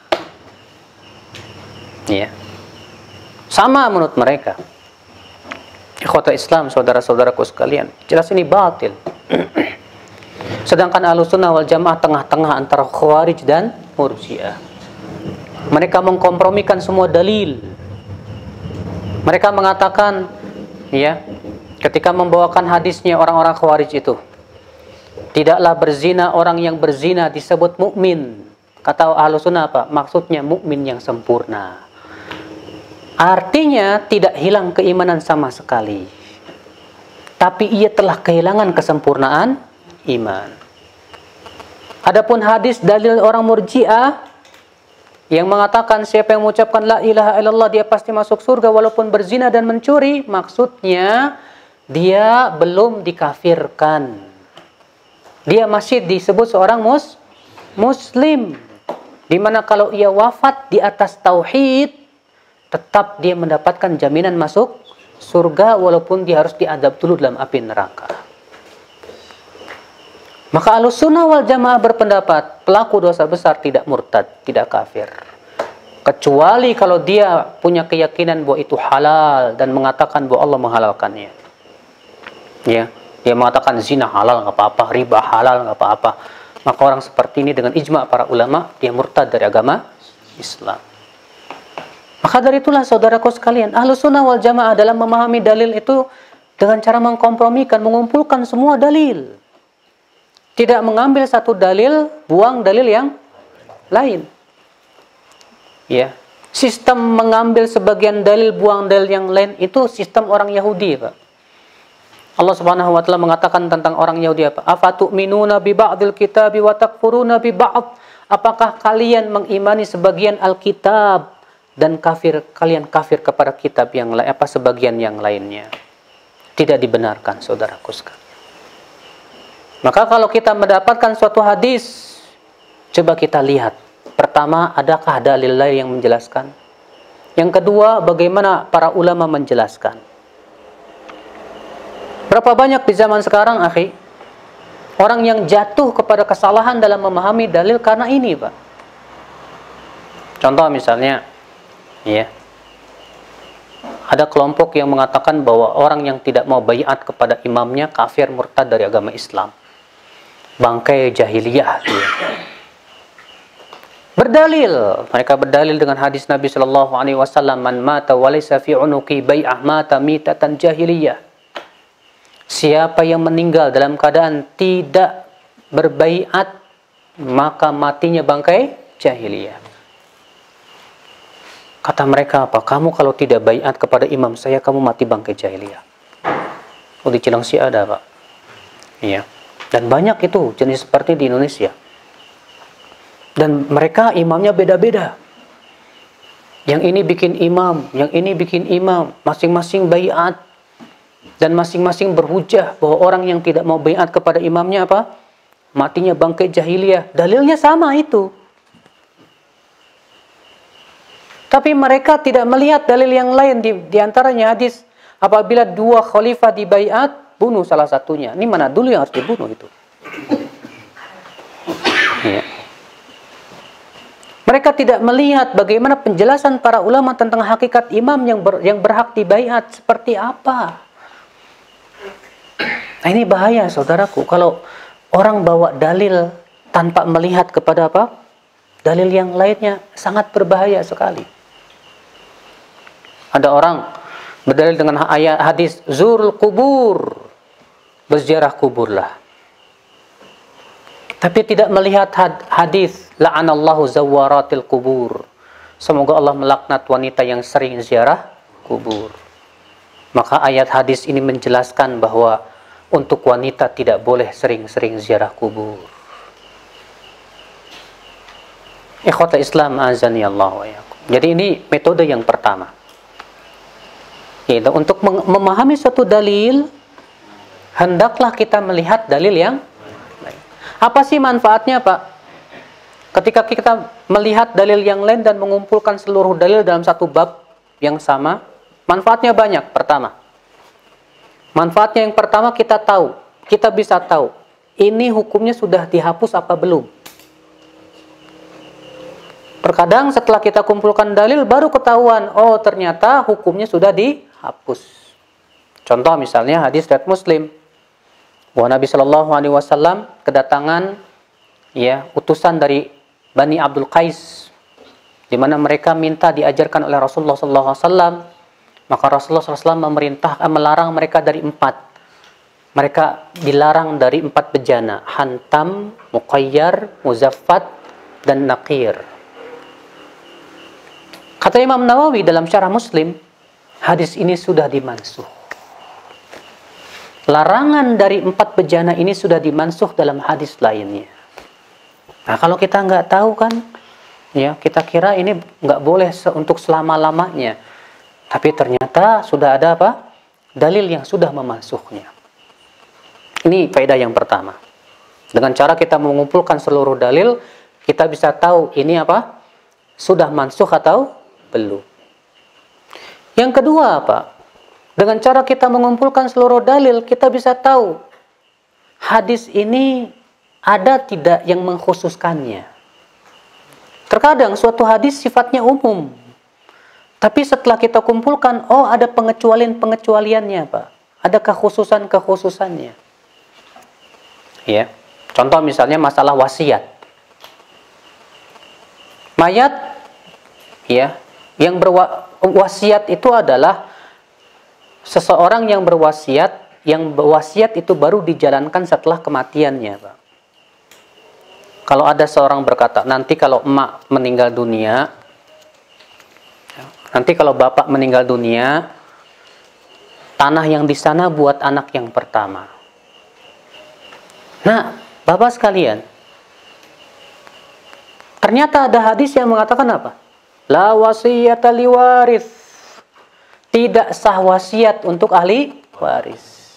Ya. Sama menurut mereka. Ikhwata Islam, saudara-saudaraku sekalian, jelas ini batil. Sedangkan Ahlussunnah wal Jamaah tengah-tengah antara Khawarij dan Murji'ah. Mereka mengkompromikan semua dalil. Mereka mengatakan, ya, ketika membawakan hadisnya orang-orang Khawarij itu, tidaklah berzina orang yang berzina disebut mukmin. Kata Ahlussunnah apa? Maksudnya mukmin yang sempurna. Artinya tidak hilang keimanan sama sekali. tapi ia telah kehilangan kesempurnaan iman. Adapun hadis dalil orang Murji'ah yang mengatakan siapa yang mengucapkan la ilaha illallah dia pasti masuk surga walaupun berzina dan mencuri, maksudnya dia belum dikafirkan. Dia masih disebut seorang muslim. Di mana kalau ia wafat di atas tauhid, tetap dia mendapatkan jaminan masuk surga walaupun dia harus diadab dulu dalam api neraka. Maka Ahlussunnah wal Jamaah berpendapat pelaku dosa besar tidak murtad, tidak kafir. Kecuali kalau dia punya keyakinan bahwa itu halal dan mengatakan bahwa Allah menghalalkannya. Ya, dia mengatakan zina halal nggak apa-apa, riba halal nggak apa-apa. Maka orang seperti ini dengan ijma' para ulama dia murtad dari agama Islam. Maka dari itulah saudaraku sekalian, Ahlussunnah wal Jamaah dalam memahami dalil itu dengan cara mengkompromikan, mengumpulkan semua dalil. Tidak mengambil satu dalil, buang dalil yang lain. Ya, sistem mengambil sebagian dalil, buang dalil yang lain itu sistem orang Yahudi, Pak. Allah Subhanahu wa taala mengatakan tentang orang Yahudi apa? Afatu'minuna bi ba'dil kitabi wa takfuruna bi ba'd? Apakah kalian mengimani sebagian Alkitab dan kalian kafir kepada kitab yang lain, sebagian yang lainnya? Tidak dibenarkan, saudaraku sekalian. Maka kalau kita mendapatkan suatu hadis, coba kita lihat. Pertama, adakah dalil lain yang menjelaskan? Yang kedua, bagaimana para ulama menjelaskan? Berapa banyak di zaman sekarang, akhi, orang yang jatuh kepada kesalahan dalam memahami dalil karena ini, Pak. Contoh misalnya, ya, ada kelompok yang mengatakan bahwa orang yang tidak mau baiat kepada imamnya kafir murtad dari agama Islam. Bangkai jahiliyah. Ya. Berdalil, mereka berdalil dengan hadis Nabi sallallahu alaihi wasallam, "Man mata wa laysa fi unuqi bai'ah mata mitatan jahiliyah." Siapa yang meninggal dalam keadaan tidak berbaiat, maka matinya bangkai jahiliyah. Kata mereka apa? Kamu kalau tidak baiat kepada imam saya, kamu mati bangkai jahiliyah. Oh, di Cilengsi ada, Pak. Iya. Dan banyak itu jenis seperti di Indonesia. Dan mereka imamnya beda-beda. Yang ini bikin imam, yang ini bikin imam, masing-masing baiat. Dan masing-masing berhujah bahwa orang yang tidak mau baiat kepada imamnya apa? Matinya bangkai jahiliyah. Dalilnya sama itu. Tapi mereka tidak melihat dalil yang lain, di antaranya hadis apabila dua khalifah dibaiat, bunuh salah satunya. Ini mana dulu yang harus dibunuh itu? Ya. Mereka tidak melihat bagaimana penjelasan para ulama tentang hakikat imam yang berhak dibaiat seperti apa. Nah, ini bahaya, saudaraku. Kalau orang bawa dalil tanpa melihat kepada apa? Dalil yang lainnya sangat berbahaya sekali. Ada orang berdalil dengan ayat hadis zurul kubur, berziarah kuburlah. Tapi tidak melihat hadis la'anallahu zawaratil kubur. Semoga Allah melaknat wanita yang sering ziarah kubur. Maka ayat hadis ini menjelaskan bahwa untuk wanita tidak boleh sering-sering ziarah kubur. Ikhwata Islam azani Allah wa yakum. Jadi ini metode yang pertama. Yaitu untuk memahami suatu dalil, hendaklah kita melihat dalil yang lain. Apa sih manfaatnya, Pak? Ketika kita melihat dalil yang lain dan mengumpulkan seluruh dalil dalam satu bab yang sama, manfaatnya banyak. Pertama, manfaatnya yang pertama kita bisa tahu ini hukumnya sudah dihapus apa belum. Terkadang setelah kita kumpulkan dalil baru ketahuan, oh ternyata hukumnya sudah dihapus. Contoh misalnya hadis riwayat Muslim, bahwa Nabi Shallallahu Alaihi Wasallam kedatangan utusan dari Bani Abdul Qais, di mana mereka minta diajarkan oleh Rasulullah Shallallahu Alaihi Wasallam. Maka Rasulullah SAW melarang mereka dari 4. Mereka dilarang dari 4 bejana: hantam, muqayyar, muzaffat, dan naqir. Kata Imam Nawawi dalam Syarah Muslim, hadis ini sudah dimansuh. Larangan dari 4 bejana ini sudah dimansuh dalam hadis lainnya. Nah, kalau kita nggak tahu kan, ya kita kira ini nggak boleh untuk selama-lamanya. Tapi ternyata sudah ada apa? Dalil yang sudah memansuhnya. Ini faedah yang pertama. Dengan cara kita mengumpulkan seluruh dalil, kita bisa tahu ini apa? Sudah mansuh atau belum. Yang kedua apa? Dengan cara kita mengumpulkan seluruh dalil, kita bisa tahu hadis ini ada tidak yang mengkhususkannya. Terkadang suatu hadis sifatnya umum, tapi setelah kita kumpulkan, oh ada pengecualian-pengecualiannya, Pak. Ada kekhususan-kekhususannya. Ya. Contoh misalnya masalah wasiat. Mayat, ya, yang berwasiat itu adalah seseorang yang berwasiat itu baru dijalankan setelah kematiannya, Pak. Kalau ada seorang berkata, nanti kalau emak meninggal dunia, nanti kalau bapak meninggal dunia, tanah yang di sana buat anak yang pertama. Nah, Bapak sekalian, ternyata ada hadis yang mengatakan apa? La wasiyata liwaris. Tidak sah wasiat untuk ahli waris.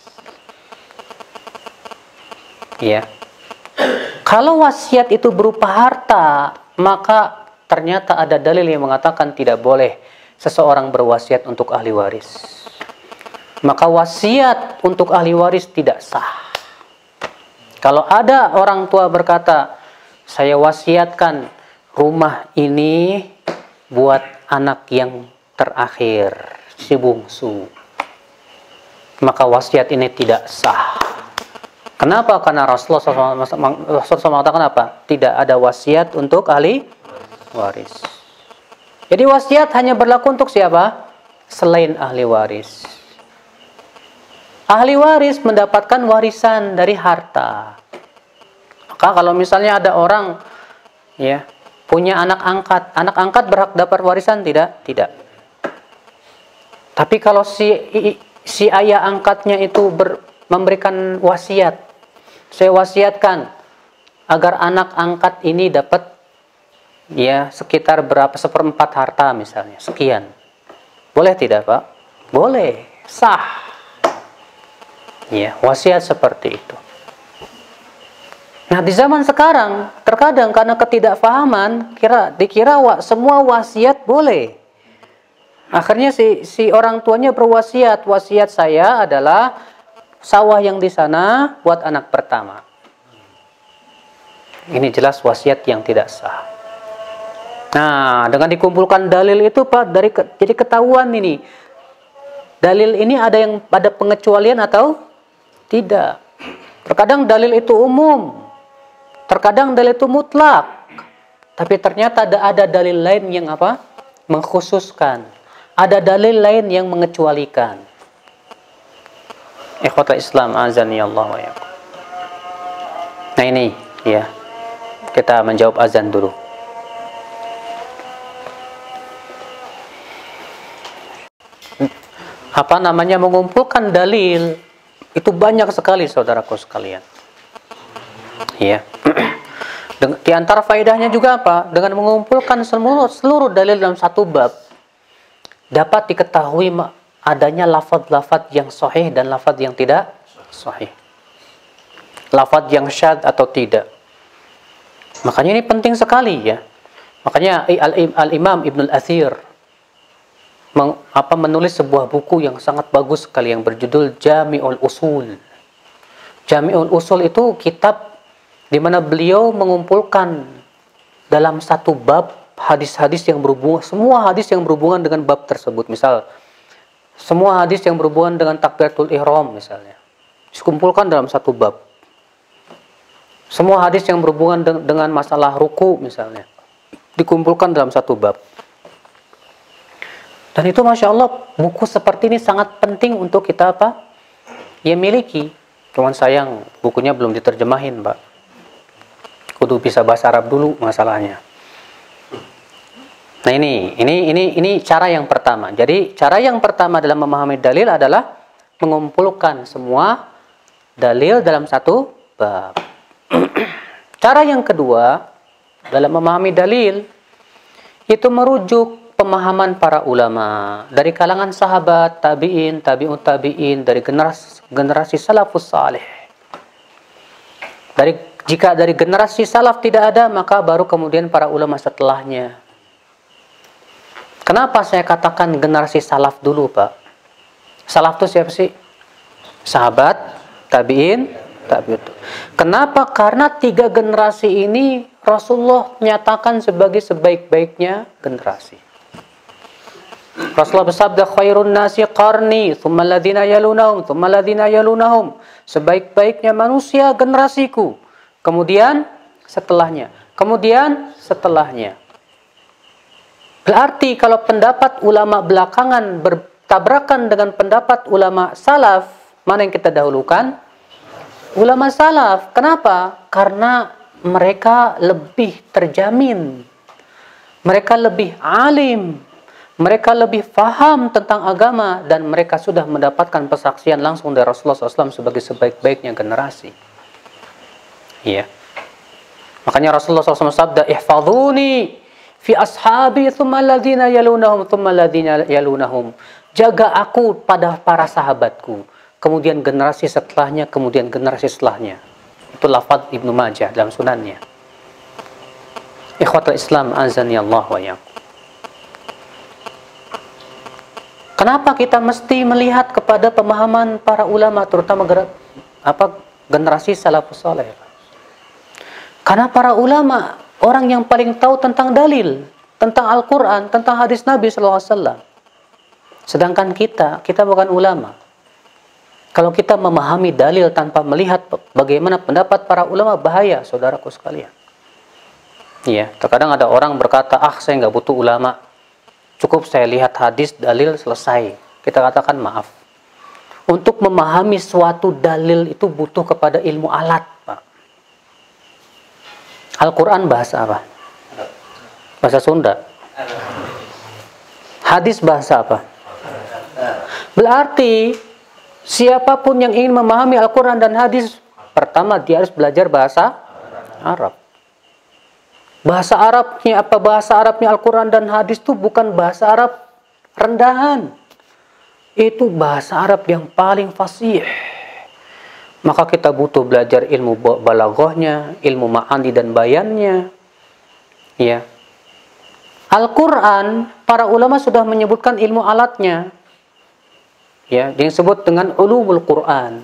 Ya. Kalau wasiat itu berupa harta, maka ternyata ada dalil yang mengatakan tidak boleh seseorang berwasiat untuk ahli waris. Maka wasiat untuk ahli waris tidak sah. Kalau ada orang tua berkata, saya wasiatkan rumah ini buat anak yang terakhir, si bungsu, maka wasiat ini tidak sah. Kenapa? Karena Rasulullah SAW mengatakan apa? Tidak ada wasiat untuk ahli waris. Jadi wasiat hanya berlaku untuk siapa? Selain ahli waris. Ahli waris mendapatkan warisan dari harta. Maka kalau misalnya ada orang, ya, punya anak angkat berhak dapat warisan tidak? Tidak. Tapi kalau si ayah angkatnya itu memberikan wasiat, saya wasiatkan agar anak angkat ini dapat, ya, sekitar berapa, 1/4 harta misalnya, sekian. Boleh tidak, Pak? Boleh, sah. Ya, wasiat seperti itu. Nah, di zaman sekarang terkadang karena ketidakfahaman dikira semua wasiat boleh. Akhirnya si orang tuanya berwasiat, wasiat saya adalah sawah yang di sana buat anak pertama. Ini jelas wasiat yang tidak sah. Nah, dengan dikumpulkan dalil itu, Pak, jadi ketahuan ini. Dalil ini ada pengecualian atau tidak. Terkadang dalil itu umum, terkadang dalil itu mutlak. Tapi ternyata ada dalil lain yang apa? Mengkhususkan. Ada dalil lain yang mengecualikan. Ikhwatul Islam azani Allah wa yakum. Nah ini, ya, kita menjawab azan dulu. Apa namanya, mengumpulkan dalil itu banyak sekali, saudaraku sekalian. Ya. Di antara faedahnya juga apa? Dengan mengumpulkan seluruh dalil dalam satu bab, dapat diketahui adanya lafaz-lafaz yang sahih dan lafaz yang tidak sahih. Lafaz yang syadz atau tidak. Makanya ini penting sekali, ya. Makanya Al-Imam Ibn Al-Athir menulis sebuah buku yang sangat bagus sekali yang berjudul Jami'ul Usul. Jami'ul Usul itu kitab di mana beliau mengumpulkan dalam satu bab hadis-hadis yang berhubungan, semua hadis yang berhubungan dengan bab tersebut. Misal, semua hadis yang berhubungan dengan takbiratul ihram misalnya, dikumpulkan dalam satu bab. Semua hadis yang berhubungan dengan masalah ruku misalnya, dikumpulkan dalam satu bab. Dan itu Masya Allah, buku seperti ini sangat penting untuk kita apa? Ya miliki. Cuman sayang, bukunya belum diterjemahin, Pak. Kudu bisa bahasa Arab dulu masalahnya. Nah ini cara yang pertama. Jadi cara yang pertama dalam memahami dalil adalah mengumpulkan semua dalil dalam satu bab. Cara yang kedua dalam memahami dalil itu merujuk pemahaman para ulama dari kalangan sahabat, tabi'in, tabi'ut tabi'in, dari generasi salafus salih. Jika dari generasi salaf tidak ada, maka baru kemudian para ulama setelahnya. Kenapa saya katakan generasi salaf dulu, Pak? Salaf itu siapa sih? Sahabat, tabi'in, tabi'ut. Kenapa? Karena 3 generasi ini Rasulullah nyatakan sebagai sebaik-baiknya generasi. Rasulullah bersabda, khairun nasi qarni, thumma alladhina yalunahum, thumma alladhina yalunahum. Sebaik-baiknya manusia generasiku. Kemudian setelahnya. Kemudian setelahnya. Berarti kalau pendapat ulama belakangan bertabrakan dengan pendapat ulama salaf, mana yang kita dahulukan? Ulama salaf. Kenapa? Karena mereka lebih terjamin. Mereka lebih alim. Mereka lebih faham tentang agama. Dan mereka sudah mendapatkan persaksian langsung dari Rasulullah SAW sebagai sebaik-baiknya generasi. Ya. Makanya Rasulullah SAW sabda, ihfadhuni fi ashabi thumma alladhina yalunahum thumma alladhina yalunahum. Jaga aku pada para sahabatku, kemudian generasi setelahnya, kemudian generasi setelahnya. Itu lafaz Ibnu Majah dalam sunannya. Ikhwatul Islam azani Allah wa iyyakum. Kenapa kita mesti melihat kepada pemahaman para ulama, terutama generasi salafus saleh? Karena para ulama orang yang paling tahu tentang dalil, tentang Al-Quran, tentang hadis Nabi SAW. Sedangkan kita bukan ulama. Kalau kita memahami dalil tanpa melihat bagaimana pendapat para ulama, bahaya, saudaraku sekalian. Iya, terkadang ada orang berkata, saya nggak butuh ulama. Cukup saya lihat hadis, dalil, selesai. Kita katakan maaf. Untuk memahami suatu dalil itu butuh kepada ilmu alat, Pak. Al-Quran bahasa apa? Bahasa Sunda. Hadis bahasa apa? Berarti siapapun yang ingin memahami Al-Quran dan hadis, pertama dia harus belajar bahasa Arab. Bahasa Arabnya apa? Bahasa Arabnya Al-Quran dan hadis itu bukan bahasa Arab rendahan. Itu bahasa Arab yang paling fasih. Maka kita butuh belajar ilmu balaghahnya, ilmu ma'ani dan bayannya. Ya. Al-Quran, para ulama sudah menyebutkan ilmu alatnya. Ya, yang disebut dengan ulumul Quran.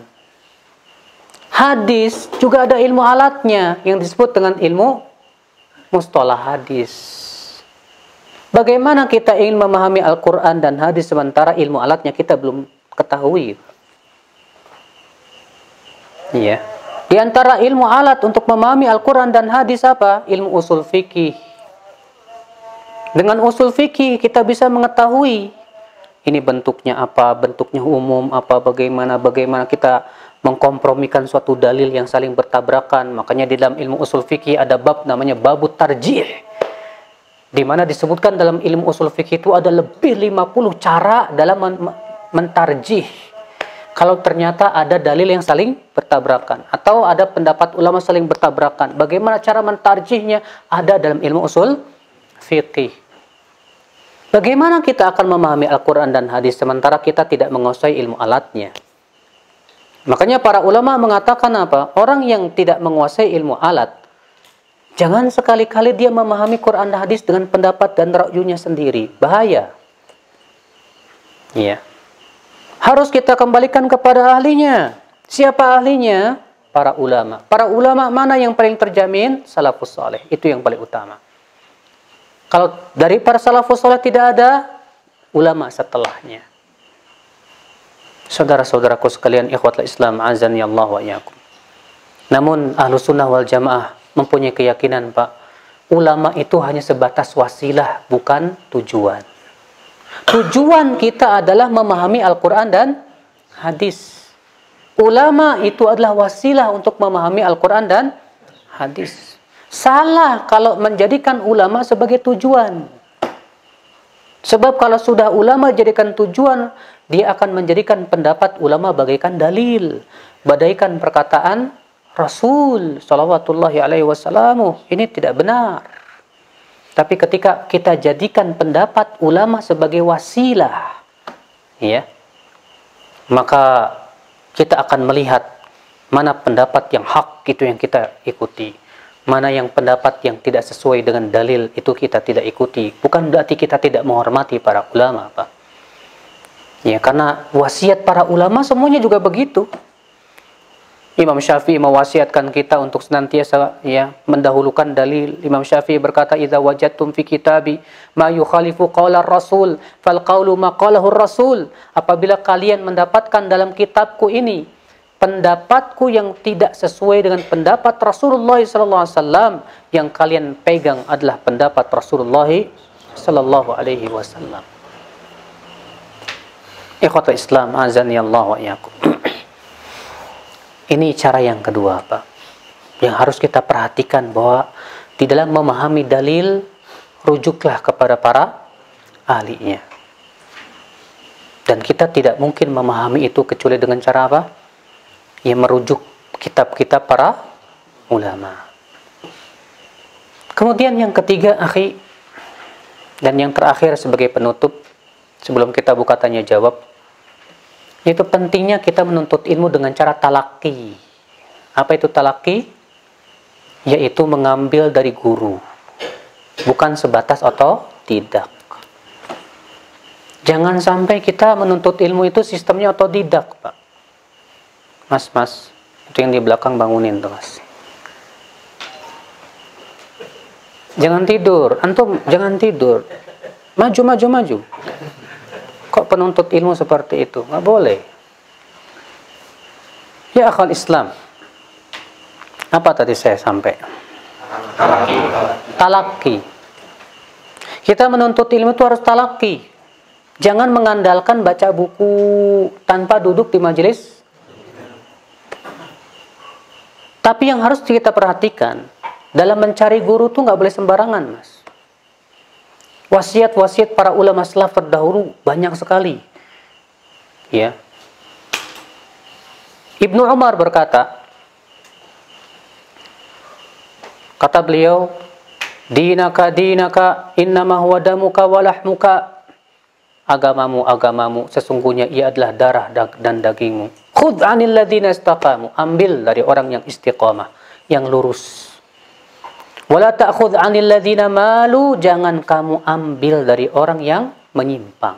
Hadis juga ada ilmu alatnya yang disebut dengan ilmu mustalah hadis. Bagaimana kita ingin memahami Al-Quran dan hadis sementara ilmu alatnya kita belum ketahui? Iya. Di antara ilmu alat untuk memahami Al-Quran dan hadis apa? Ilmu usul fikih. Dengan usul fikih kita bisa mengetahui ini bentuknya apa, bentuknya umum apa, bagaimana kita mengkompromikan suatu dalil yang saling bertabrakan. Makanya di dalam ilmu usul fikih ada bab namanya babut tarjih, di mana disebutkan dalam ilmu usul fikih itu ada lebih 50 cara dalam mentarjih. Kalau ternyata ada dalil yang saling bertabrakan atau ada pendapat ulama saling bertabrakan, bagaimana cara mentarjihnya ada dalam ilmu usul fikih. Bagaimana kita akan memahami Al-Quran dan hadis sementara kita tidak menguasai ilmu alatnya? Makanya para ulama mengatakan apa? Orang yang tidak menguasai ilmu alat, jangan sekali-kali dia memahami Quran dan hadis dengan pendapat dan ra'yunya sendiri. Bahaya. Iya. Harus kita kembalikan kepada ahlinya. Siapa ahlinya? Para ulama. Para ulama mana yang paling terjamin? Salafus saleh. Itu yang paling utama. Kalau dari para salafus saleh tidak ada, ulama setelahnya. Saudara-saudaraku sekalian, ikhwatul Islam, azani Allah wa iyyakum. Namun Ahlus Sunnah wal Jamaah mempunyai keyakinan, Pak, ulama itu hanya sebatas wasilah, bukan tujuan. Tujuan kita adalah memahami Al-Quran dan hadis. Ulama itu adalah wasilah untuk memahami Al-Quran dan hadis. Salah kalau menjadikan ulama sebagai tujuan. Sebab kalau sudah ulama jadikan tujuan, dia akan menjadikan pendapat ulama bagaikan dalil. badaikan perkataan Rasul sallallahu alaihi wasallam. Ini tidak benar. Tapi ketika kita jadikan pendapat ulama sebagai wasilah, ya, maka kita akan melihat mana pendapat yang hak itu yang kita ikuti, mana yang pendapat yang tidak sesuai dengan dalil itu kita tidak ikuti. Bukan berarti kita tidak menghormati para ulama, Pak. Ya, karena wasiat para ulama semuanya juga begitu. Imam Syafi'i mewasiatkan kita untuk senantiasa ya mendahulukan dalil. Imam Syafi'i berkata, "Idza wajadtum fi kitabi ma yukhalifu qaular rasul, fal qaulu ma qalahu rasul." Apabila kalian mendapatkan dalam kitabku ini pendapatku yang tidak sesuai dengan pendapat Rasulullah sallallahu alaihi wasallam, yang kalian pegang adalah pendapat Rasulullah sallallahu alaihi wasallam. Ikhwatul Islam, azani Allah wa iyyakum. Ini cara yang kedua, Pak, yang harus kita perhatikan, bahwa di dalam memahami dalil rujuklah kepada para ahlinya. Dan kita tidak mungkin memahami itu kecuali dengan cara apa? Ya, merujuk kitab-kitab para ulama. Kemudian yang ketiga, akhi, dan yang terakhir sebagai penutup sebelum kita buka tanya jawab, yaitu pentingnya kita menuntut ilmu dengan cara talaki. Apa itu talaki? Yaitu mengambil dari guru, bukan sebatas otodidak. Jangan sampai kita menuntut ilmu itu sistemnya otodidak, Pak. Mas, itu yang di belakang bangunin tuh, Mas. Jangan tidur, antum jangan tidur. Maju. Kok penuntut ilmu seperti itu? Nggak boleh. Ya akhal Islam. Apa tadi saya sampai? Talaki. Kita menuntut ilmu itu harus talaki. Jangan mengandalkan baca buku tanpa duduk di majelis. Tapi yang harus kita perhatikan, dalam mencari guru tuh nggak boleh sembarangan, Mas. Wasiat-wasiat para ulama salaf terdahulu banyak sekali. Ya. Ibnu Umar berkata, kata beliau, dinaka innama huwa damuka wa lahmuka. Agamamu, sesungguhnya ia adalah darah dan dagingmu. Khudh 'anil ladzina istaqamu, ambil dari orang yang istiqamah, yang lurus. Wala ta'khudh 'anil ladzina malu, jangan kamu ambil dari orang yang menyimpang.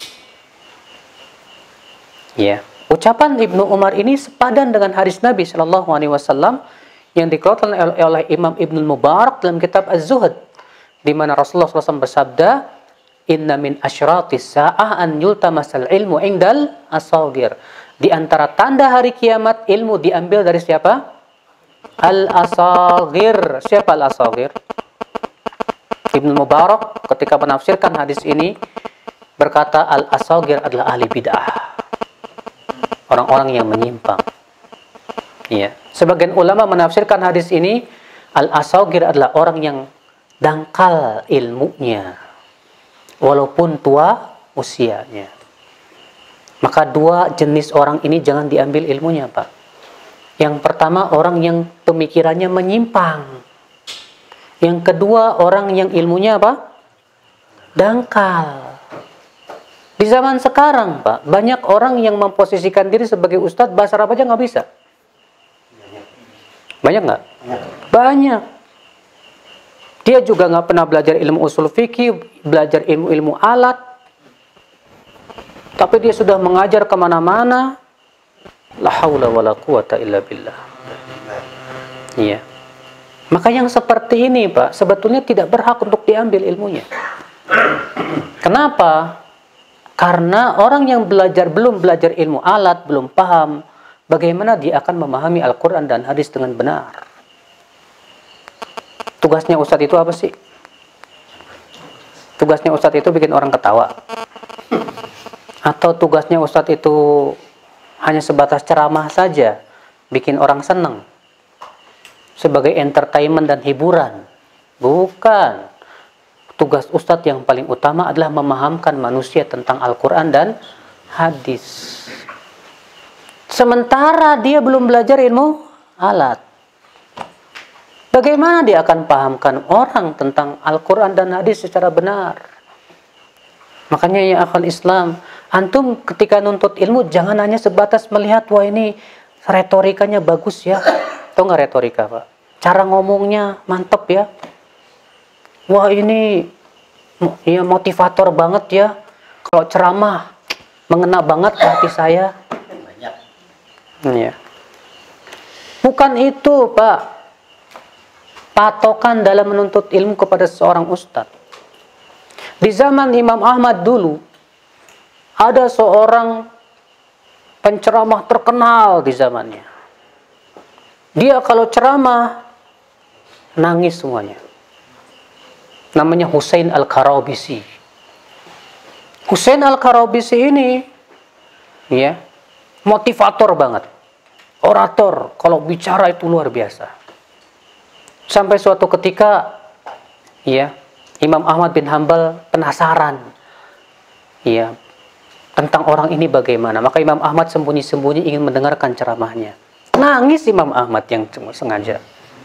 Ya, ucapan Ibnu Umar ini sepadan dengan hadis Nabi sallallahu alaihi wasallam yang dikeluarkan oleh Imam Ibnu Mubarak dalam kitab Az-Zuhd, di mana Rasulullah SAW bersabda, "Inna min asyratis sa'ah an yultamasal ilmu indal asagir." Di antara tanda hari kiamat, ilmu diambil dari siapa? Al-asagir. Siapa al-asagir? Ibnu Mubarak ketika menafsirkan hadis ini berkata, al-asagir adalah ahli bid'ah, orang-orang yang menyimpang. Iya. Sebagian ulama menafsirkan hadis ini, al-asagir adalah orang yang dangkal ilmunya walaupun tua usianya. Maka dua jenis orang ini jangan diambil ilmunya, Pak. Yang pertama, orang yang pemikirannya menyimpang. Yang kedua, orang yang ilmunya apa? Dangkal. Di zaman sekarang, Pak, banyak orang yang memposisikan diri sebagai ustadz, bahasa Arab aja nggak bisa. Banyak nggak? Banyak. Dia juga nggak pernah belajar ilmu usul fikih, belajar ilmu alat. Tapi dia sudah mengajar kemana-mana. La haula wala quwata illa billah. Iya. Maka yang seperti ini, Pak, sebetulnya tidak berhak untuk diambil ilmunya. Kenapa? Karena orang yang belum belajar ilmu alat, belum paham bagaimana dia akan memahami Al-Quran dan hadis dengan benar. Tugasnya ustadz itu apa sih? Tugasnya ustadz itu bikin orang ketawa? Atau tugasnya ustadz itu hanya sebatas ceramah saja, bikin orang senang, sebagai entertainment dan hiburan? Bukan. Tugas ustadz yang paling utama adalah memahamkan manusia tentang Al-Quran dan hadis. Sementara dia belum belajar ilmu alat. Bagaimana dia akan pahamkan orang tentang Al-Quran dan hadis secara benar? Makanya ya akhwal Islam, antum ketika nuntut ilmu jangan hanya sebatas melihat, wah ini retorikanya bagus ya. Tahu nggak retorika, Pak? Cara ngomongnya mantep ya. Wah ini ya motivator banget ya. Kalau ceramah mengena banget ke hati saya. Ya. Bukan itu, Pak. Patokan dalam menuntut ilmu kepada seorang ustadz. Di zaman Imam Ahmad dulu, ada seorang penceramah terkenal di zamannya. Dia kalau ceramah, nangis semuanya. Namanya Husain Al-Karabisi. Husain Al-Karabisi ini, ya, motivator banget. Orator, kalau bicara itu luar biasa. Sampai suatu ketika, ya, Imam Ahmad bin Hanbal penasaran, ya, tentang orang ini bagaimana. Maka Imam Ahmad sembunyi-sembunyi ingin mendengarkan ceramahnya. Nangis Imam Ahmad yang sengaja.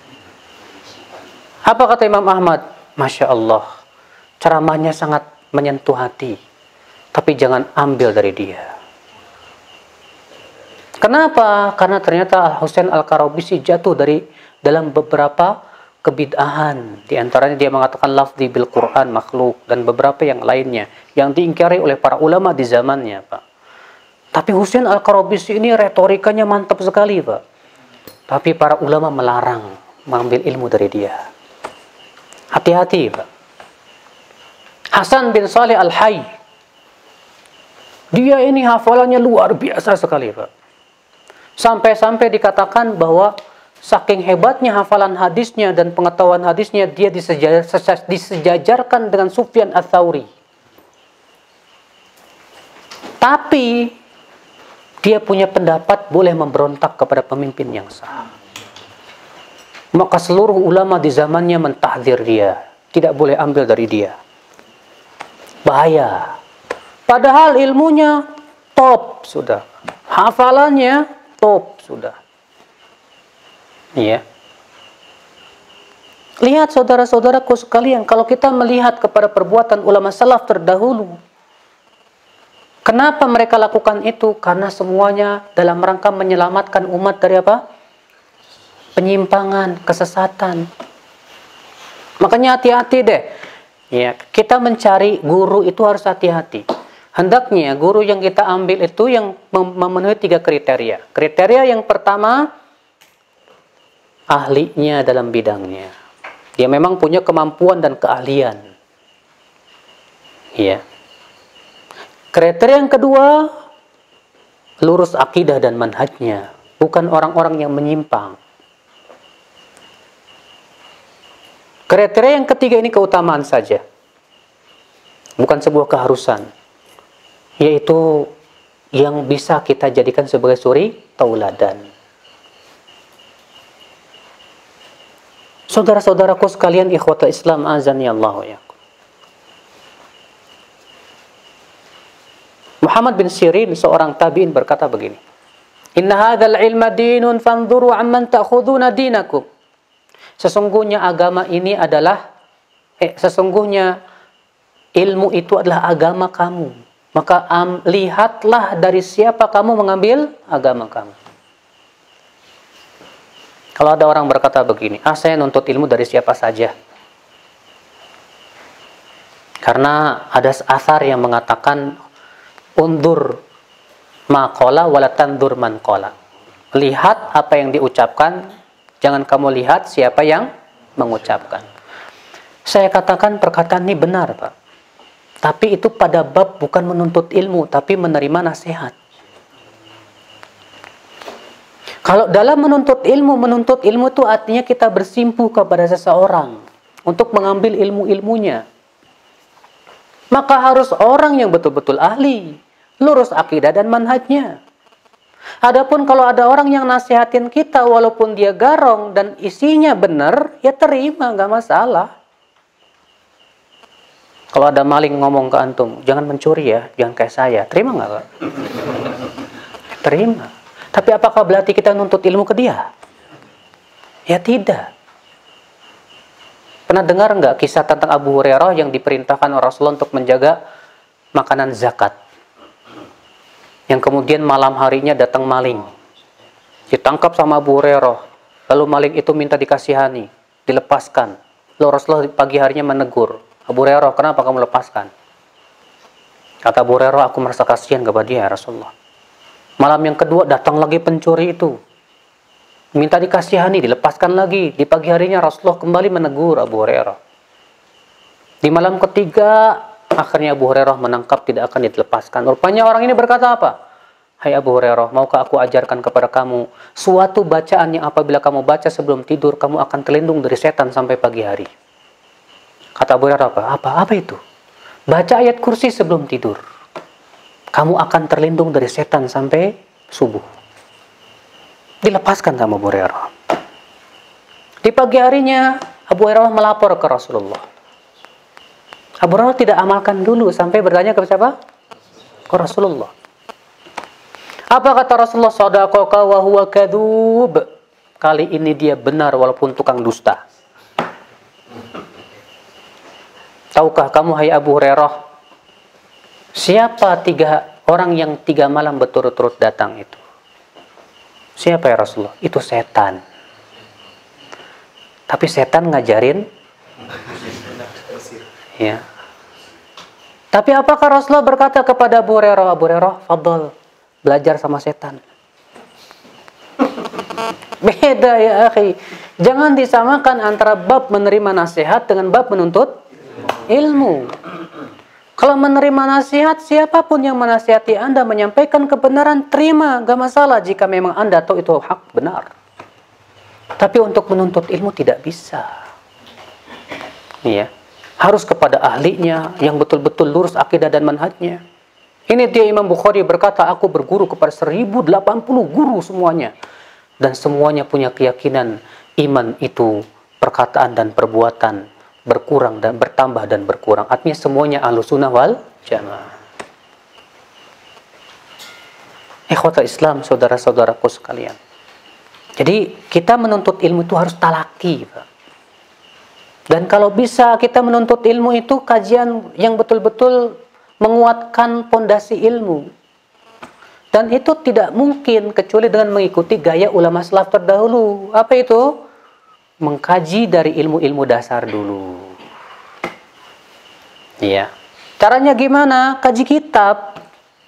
Apa kata Imam Ahmad? Masya Allah, ceramahnya sangat menyentuh hati, tapi jangan ambil dari dia. Kenapa? Karena ternyata Husain Al-Karabisi jatuh dalam beberapa kebid'ahan. Di antaranya dia mengatakan lafzi bil Quran makhluk dan beberapa yang lainnya yang diingkari oleh para ulama di zamannya, Pak. Tapi Husain Al-Karabisi ini retorikanya mantap sekali, Pak. Tapi para ulama melarang mengambil ilmu dari dia. Hati-hati, Pak. Hasan bin Saleh Al-Hayy, dia ini hafalannya luar biasa sekali, Pak. Sampai-sampai dikatakan bahwa saking hebatnya hafalan hadisnya dan pengetahuan hadisnya, dia disejajarkan dengan Sufyan Ats-Tsauri. Tapi dia punya pendapat boleh memberontak kepada pemimpin yang sah. Maka seluruh ulama di zamannya mentahdzir dia, tidak boleh ambil dari dia. Bahaya. Padahal ilmunya top sudah, hafalannya top sudah. Iya. Lihat saudara-saudaraku sekalian, kalau kita melihat kepada perbuatan ulama salaf terdahulu, kenapa mereka lakukan itu? Karena semuanya dalam rangka menyelamatkan umat dari apa? Penyimpangan, kesesatan. Makanya hati-hati deh. Ya, kita mencari guru itu harus hati-hati. Hendaknya guru yang kita ambil itu yang memenuhi 3 kriteria. Kriteria yang pertama, ahlinya dalam bidangnya. Dia memang punya kemampuan dan keahlian. Ya. Kriteria yang kedua, lurus akidah dan manhajnya, bukan orang-orang yang menyimpang. Kriteria yang ketiga ini keutamaan saja, bukan sebuah keharusan, yaitu yang bisa kita jadikan sebagai suri tauladan. Saudara-saudaraku sekalian, ikhwatul Islam azani Allah wa iyyakum. Muhammad bin Sirin, seorang tabi'in, berkata begini, "Inna hadzal ilma dinun fanzuru amman ta'khuduna dinakum." Sesungguhnya agama ini adalah sesungguhnya ilmu itu adalah agama kamu. Maka lihatlah dari siapa kamu mengambil agama kamu. Kalau ada orang berkata begini, saya nuntut ilmu dari siapa saja. Karena ada asar yang mengatakan, undur ma qala wala tandur man qala. Lihat apa yang diucapkan, jangan kamu lihat siapa yang mengucapkan. Saya katakan perkataan ini benar, Pak. Tapi itu pada bab bukan menuntut ilmu, tapi menerima nasihat. Kalau dalam menuntut ilmu itu artinya kita bersimpuh kepada seseorang untuk mengambil ilmu-ilmunya. Maka harus orang yang betul-betul ahli, lurus akidah dan manhajnya. Adapun kalau ada orang yang nasihatin kita walaupun dia garong dan isinya benar, ya terima, nggak masalah. Kalau ada maling ngomong ke antum, jangan mencuri ya, jangan kayak saya. Terima nggak, Pak? Terima. Tapi apakah berarti kita nuntut ilmu ke dia? Ya tidak. Pernah dengar nggak kisah tentang Abu Hurairah yang diperintahkan oleh Rasulullah untuk menjaga makanan zakat? Yang kemudian malam harinya datang maling. Ditangkap sama Abu Hurairah. Lalu maling itu minta dikasihani, dilepaskan. Lalu Rasulullah pagi harinya menegur. Abu Hurairah, kenapa kamu lepaskan? Kata Abu Hurairah, aku merasa kasihan kepada dia, Rasulullah. Malam yang kedua datang lagi pencuri itu. Minta dikasihani, dilepaskan lagi. Di pagi harinya Rasulullah kembali menegur Abu Hurairah. Di malam ketiga, akhirnya Abu Hurairah menangkap tidak akan dilepaskan. Rupanya orang ini berkata apa? Hai Abu Hurairah, maukah aku ajarkan kepada kamu suatu bacaan yang apabila kamu baca sebelum tidur, kamu akan terlindung dari setan sampai pagi hari. Kata Abu Hurairah, apa itu? Baca ayat kursi sebelum tidur. Kamu akan terlindung dari setan sampai subuh. Dilepaskan sama Abu Hurairah. Di pagi harinya, Abu Hurairah melapor ke Rasulullah. Abu Hurairah tidak amalkan dulu sampai bertanya ke siapa? Ke Rasulullah. Apa kata Rasulullah? Shadaqaka wa huwa kadzub. Kali ini dia benar walaupun tukang dusta. Tahukah kamu, hai Abu Hurairah, siapa 3 orang yang 3 malam berturut-turut datang itu? Siapa ya Rasulullah? Itu setan. Tapi setan ngajarin. Ya. Tapi apakah Rasulullah berkata kepada Abu Hurairah, Abu Hurairah, fadhal, belajar sama setan? Beda ya akhi. Jangan disamakan antara bab menerima nasihat dengan bab menuntut ilmu. Kalau menerima nasihat, siapapun yang menasihati Anda menyampaikan kebenaran, terima, gak masalah jika memang Anda tahu itu hak benar. Tapi untuk menuntut ilmu tidak bisa. Iya. Harus kepada ahlinya yang betul-betul lurus akidah dan manhajnya. Ini dia Imam Bukhari berkata, aku berguru kepada 1080 guru semuanya. Dan semuanya punya keyakinan iman itu perkataan dan perbuatan, berkurang dan bertambah dan berkurang. Artinya semuanya ahlussunnah wal jamaah. Ikhwatul Islam, saudara-saudaraku sekalian. Jadi kita menuntut ilmu itu harus talaki, Pak. Dan kalau bisa kita menuntut ilmu itu kajian yang betul-betul menguatkan pondasi ilmu. Dan itu tidak mungkin kecuali dengan mengikuti gaya ulama salaf terdahulu. Apa itu? Mengkaji dari ilmu-ilmu dasar dulu. Iya. Caranya gimana? Kaji kitab.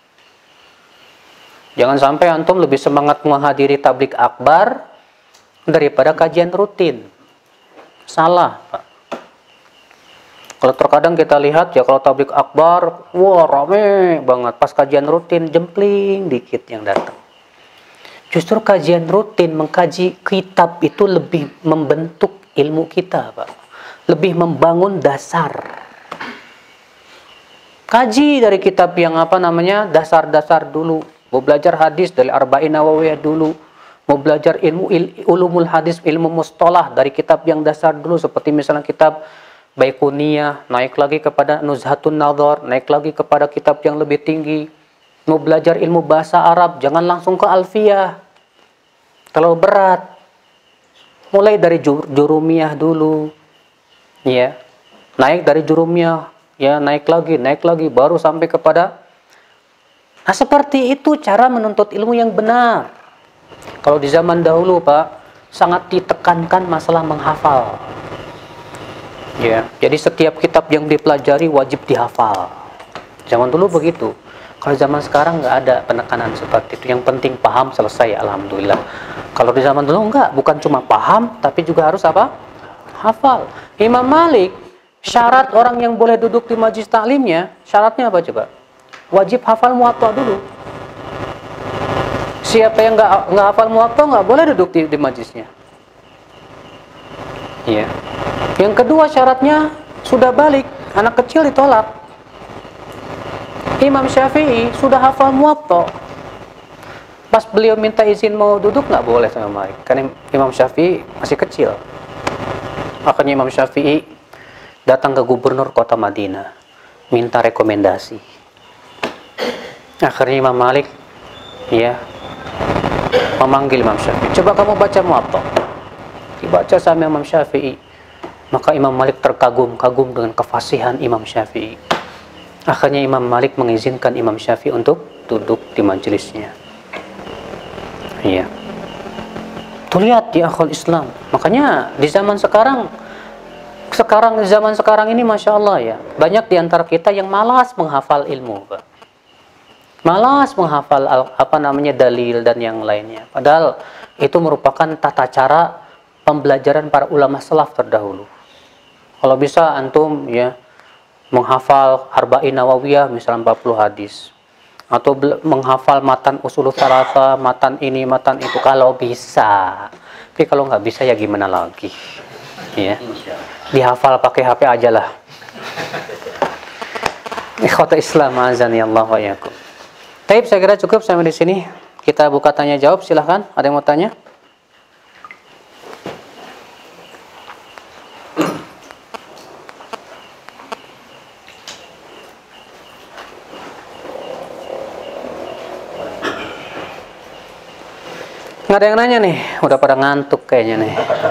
Jangan sampai antum lebih semangat menghadiri tablik akbar daripada kajian rutin. Salah, Pak. Kalau terkadang kita lihat ya, kalau tablik akbar, wah rame banget. Pas kajian rutin, jempling dikit yang datang. Justru kajian rutin, mengkaji kitab itu lebih membentuk ilmu kita, Pak. Lebih membangun dasar. Kaji dari kitab yang dasar-dasar dulu. Mau belajar hadis dari Arba'in Nawawiyah dulu. Mau belajar ilmu ulumul hadis, ilmu mustalah dari kitab yang dasar dulu. Seperti misalnya kitab Baiquniyah, naik lagi kepada Nuzhatun Nadhar, naik lagi kepada kitab yang lebih tinggi. Mau belajar ilmu bahasa Arab, jangan langsung ke Alfiyah. Terlalu berat. Mulai dari Jurumiyah dulu. Ya. Naik dari Jurumiyah, ya naik lagi, baru sampai kepada. Nah, seperti itu cara menuntut ilmu yang benar. Kalau di zaman dahulu, Pak, sangat ditekankan masalah menghafal. Ya, jadi setiap kitab yang dipelajari wajib dihafal. Zaman dulu begitu. Kalau zaman sekarang nggak ada penekanan seperti itu. Yang penting paham, selesai, alhamdulillah. Kalau di zaman dulu enggak, bukan cuma paham, tapi juga harus apa? Hafal. Imam Malik, syarat orang yang boleh duduk di majlis taklimnya, syaratnya apa coba? Wajib hafal Muwatta dulu. Siapa yang nggak hafal Muwatta nggak boleh duduk di majlisnya. Iya. Yang kedua syaratnya sudah balik, anak kecil ditolak. Imam Syafi'i sudah hafal Muwatta. Pas beliau minta izin mau duduk nggak boleh sama Malik, karena Imam Syafi'i masih kecil. Akhirnya Imam Syafi'i datang ke gubernur kota Madinah, minta rekomendasi. Akhirnya Imam Malik, ya, memanggil Imam Syafi'i. Coba kamu baca Muwatta. Dibaca sama Imam Syafi'i. Maka Imam Malik terkagum-kagum dengan kefasihan Imam Syafi'i. Akhirnya Imam Malik mengizinkan Imam Syafi'i untuk duduk di majelisnya. Iya. Tuh lihat di akhul Islam. Makanya di zaman sekarang ini Masya Allah ya, banyak di antara kita yang malas menghafal ilmu, Pak. Malas menghafal dalil dan yang lainnya. Padahal itu merupakan tata cara pembelajaran para ulama salaf terdahulu. Kalau bisa antum ya menghafal Arba'in Nawawiyah misalnya 40 hadis, atau menghafal matan usul thalatha, matan ini, matan itu kalau bisa. Tapi kalau nggak bisa ya gimana lagi? Ya. Dihafal pakai HP aja lah. Ikhwata Islam azani Allah wa iyyakum. Taib, saya kira cukup sampai di sini. Kita buka tanya jawab, silahkan. Ada yang mau tanya? Nggak ada yang nanya nih, udah pada ngantuk kayaknya nih.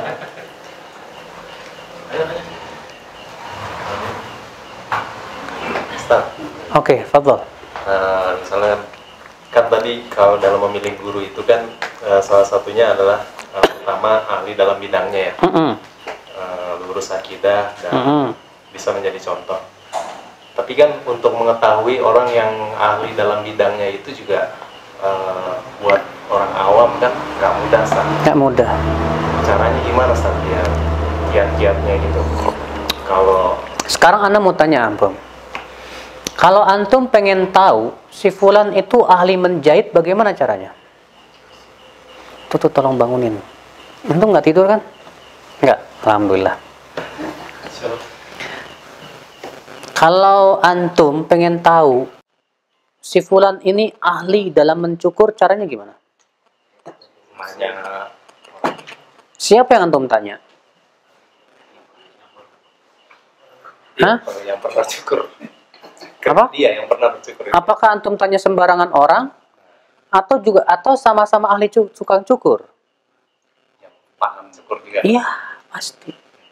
Oke, fadhol. Misalnya kan tadi kalau dalam memilih guru itu kan salah satunya adalah pertama ahli dalam bidangnya ya, lurus akidah dan bisa menjadi contoh. Tapi kan untuk mengetahui orang yang ahli dalam bidangnya itu juga buat orang awam kan nggak mudah, Ustaz. Nggak mudah. Caranya gimana, Ustaz? Ya, kiat-kiatnya gitu. Kalau sekarang Anda mau tanya Ampun, kalau antum pengen tahu si fulan itu ahli menjahit, bagaimana caranya? Tuh tolong bangunin. Antum nggak tidur kan? Nggak, alhamdulillah. Kalau antum pengen tahu si fulan ini ahli dalam mencukur, caranya gimana? Siapa yang antum tanya? Hah? Yang pernah cukur. Apa? Dia yang pernah mencukur. Apakah antum tanya sembarangan orang atau sama-sama ahli tukang cukur? Yang paham cukur juga. Iya, pasti.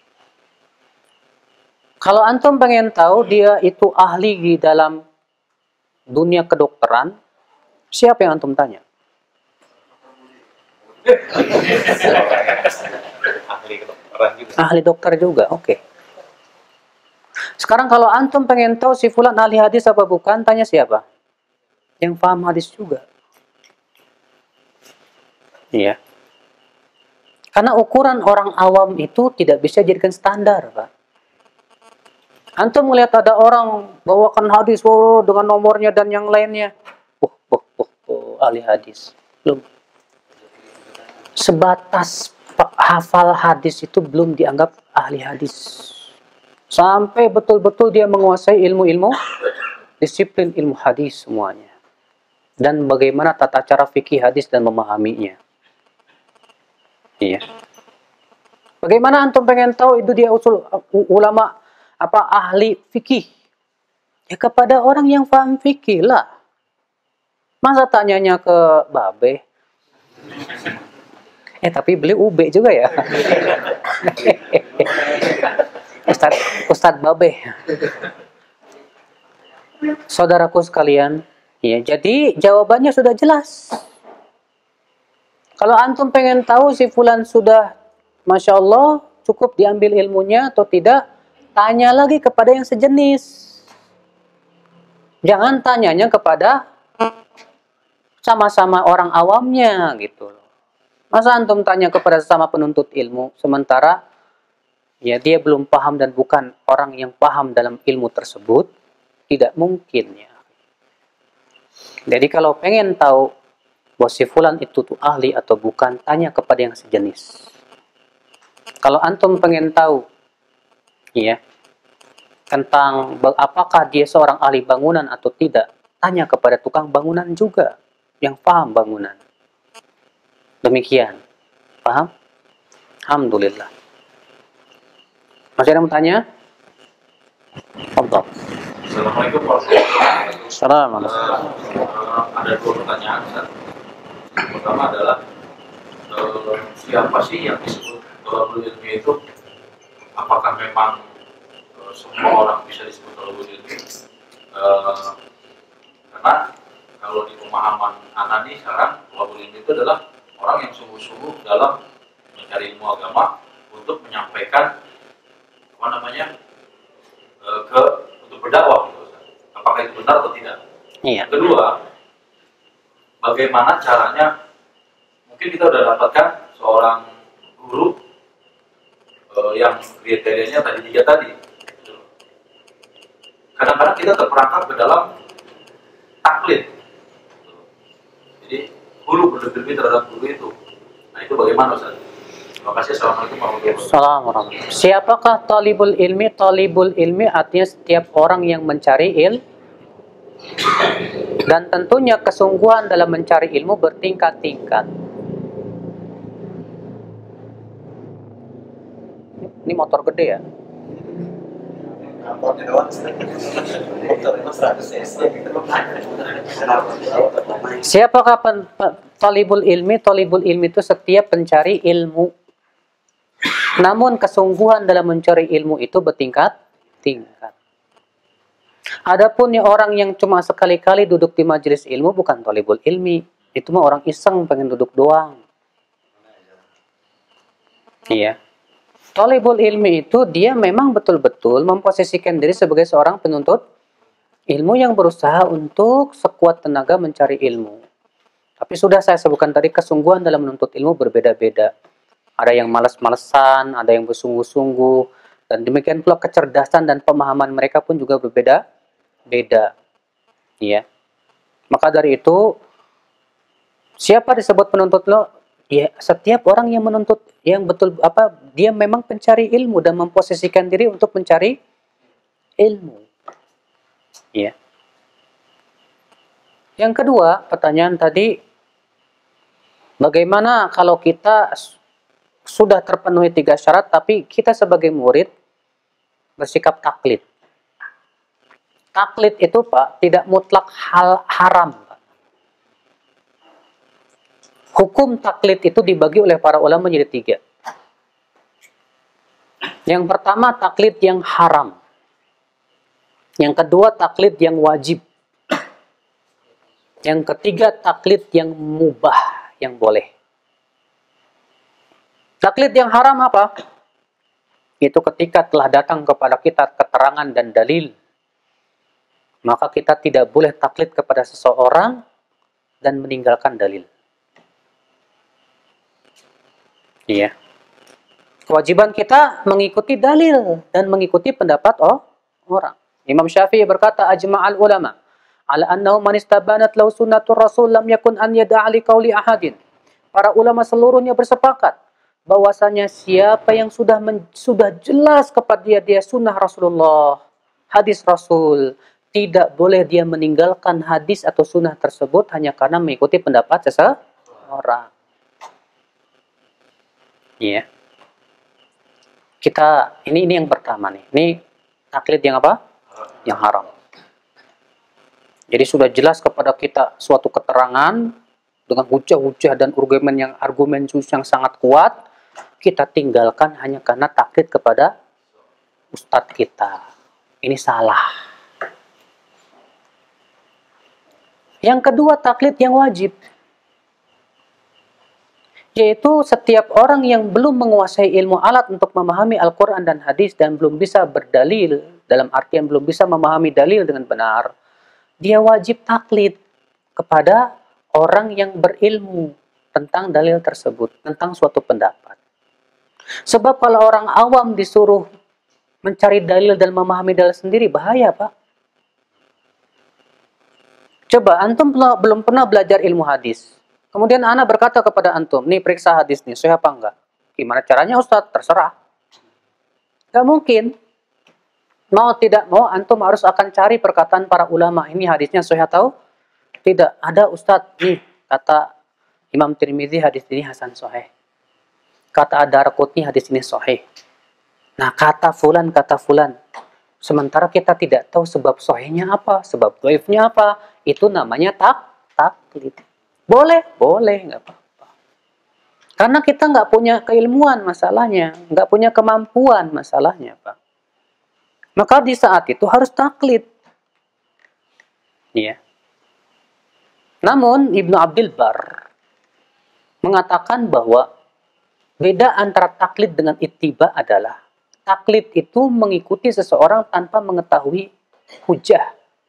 Kalau antum pengen tahu dia itu ahli di dalam dunia kedokteran, siapa yang antum tanya? Ahli kedokteran juga. Ahli dokter juga, oke. Sekarang kalau antum pengen tahu si fulan ahli hadis apa bukan, tanya siapa? Yang paham hadis juga. Iya. Karena ukuran orang awam itu tidak bisa jadikan standar, Pak. Antum melihat ada orang bawakan hadis dengan nomornya dan yang lainnya. Ahli hadis. Belum. Sebatas hafal hadis itu belum dianggap ahli hadis. Sampai betul-betul dia menguasai ilmu-ilmu, disiplin ilmu hadis semuanya. Dan bagaimana tata cara fikih hadis dan memahaminya. Iya. Bagaimana antum pengen tahu itu dia usul ulama ahli fikih? Ya kepada orang yang paham fikih lah. Masa tanyanya ke babe? Tapi beli UB juga ya. Ustadz Babe. Saudaraku sekalian, ya, jadi jawabannya sudah jelas. Kalau antum pengen tahu si fulan sudah Masya Allah cukup diambil ilmunya atau tidak, tanya lagi kepada yang sejenis. Jangan tanyanya kepada sama-sama orang awamnya gitu. Masa antum tanya kepada sesama penuntut ilmu sementara ya dia belum paham dan bukan orang yang paham dalam ilmu tersebut? Tidak mungkin ya. Jadi kalau pengen tahu bahwa si fulan itu tuh ahli atau bukan, tanya kepada yang sejenis. Kalau antum pengen tahu ya tentang apakah dia seorang ahli bangunan atau tidak, tanya kepada tukang bangunan juga yang paham bangunan. Demikian. Paham? Alhamdulillah. Masih ada yang mau tanya? Fadhal. Assalamualaikum warahmatullahi wabarakatuh. Assalamualaikum. Ada dua pertanyaan, Ustaz. Pertama adalah siapa sih yang disebut thalabul ilmi itu? Apakah memang semua orang bisa disebut thalabul ilmi? Karena kalau di pemahaman anak nih sekarang, thalabul ilmi itu adalah orang yang sungguh-sungguh dalam mencari ilmu agama untuk menyampaikan untuk berdakwah gitu. Apakah itu benar atau tidak? Iya. Kedua, bagaimana caranya? Mungkin kita sudah dapatkan seorang guru yang kriterianya tadi 3 tadi. Kadang-kadang kita terperangkap ke dalam taklid. Jadi guru berlebih terhadap guru itu. Nah itu bagaimana Ustaz? Terima kasih. Assalamualaikum warahmatullahi wabarakatuh. Assalamualaikum. Siapakah talibul ilmi? Talibul ilmi artinya setiap orang yang mencari ilmu. Dan tentunya kesungguhan dalam mencari ilmu bertingkat-tingkat. Ini motor gede ya? Siapakah talibul ilmi? Talibul ilmi itu setiap pencari ilmu. Namun kesungguhan dalam mencari ilmu itu bertingkat-tingkat. Adapun orang yang cuma sekali-kali duduk di majelis ilmu bukan talibul ilmi. Itu mah orang iseng pengen duduk doang. Iya. Talibul ilmi itu dia memang betul-betul memposisikan diri sebagai seorang penuntut ilmu yang berusaha untuk sekuat tenaga mencari ilmu. Tapi sudah saya sebutkan tadi kesungguhan dalam menuntut ilmu berbeda-beda. Ada yang malas-malesan, ada yang bersungguh-sungguh, dan demikian pula kecerdasan dan pemahaman mereka pun juga berbeda-beda. Ya. Maka dari itu, siapa disebut penuntut ilmu? Ya, setiap orang yang menuntut, yang betul dia memang pencari ilmu dan memposisikan diri untuk mencari ilmu. Ya. Yang kedua, pertanyaan tadi, bagaimana kalau kita sudah terpenuhi 3 syarat, tapi kita sebagai murid bersikap taklid. Taklid itu Pak, tidak mutlak haram. Pak. Hukum taklid itu dibagi oleh para ulama menjadi 3. Yang pertama taklid yang haram. Yang kedua taklid yang wajib. Yang ketiga taklid yang mubah, yang boleh. Taklid yang haram apa? Itu ketika telah datang kepada kita keterangan dan dalil, maka kita tidak boleh taklid kepada seseorang dan meninggalkan dalil. Iya. Kewajiban kita mengikuti dalil dan mengikuti pendapat orang. Imam Syafi'i berkata, ajma'al ulama ala annahu man istabanat lahu sunnatur rasul lam yakun an yada'a li qauli ahadin. Para ulama seluruhnya bersepakat bahwasanya siapa yang sudah jelas kepada dia sunnah Rasulullah, hadis Rasul, tidak boleh dia meninggalkan hadis atau sunnah tersebut hanya karena mengikuti pendapat seseorang. Iya. Kita ini yang pertama nih. Ini taklid yang apa? Yang haram. Jadi sudah jelas kepada kita suatu keterangan dengan hujah-hujah dan argumen yang sangat kuat, kita tinggalkan hanya karena taklid kepada ustadz kita. Ini salah. Yang kedua taklid yang wajib. Yaitu setiap orang yang belum menguasai ilmu alat untuk memahami Al-Quran dan hadis dan belum bisa berdalil, dalam artian belum bisa memahami dalil dengan benar, dia wajib taklid kepada orang yang berilmu tentang dalil tersebut, tentang suatu pendapat. Sebab kalau orang awam disuruh mencari dalil dan memahami dalil sendiri, bahaya Pak. Coba, antum belum pernah belajar ilmu hadis. Kemudian anak berkata kepada antum, nih periksa hadis nih, sahih apa enggak? Gimana caranya Ustaz? Terserah. Gak mungkin. Mau tidak mau, antum harus akan cari perkataan para ulama. Ini hadisnya sahih atau tidak? Ada Ustaz, nih kata Imam Tirmidzi hadis ini hasan sahih. Kata Ad-Darqutni hadis ini sahih. Nah, kata fulan. Sementara kita tidak tahu sebab sahihnya apa, sebab dhaifnya apa. Itu namanya taklid. Boleh, nggak apa-apa. Karena kita nggak punya keilmuan masalahnya, nggak punya kemampuan masalahnya, Pak. Maka di saat itu harus taklid. Ya. Namun Ibnu Abdul Bar mengatakan bahwa beda antara taklid dengan ittiba adalah taklid itu mengikuti seseorang tanpa mengetahui hujah.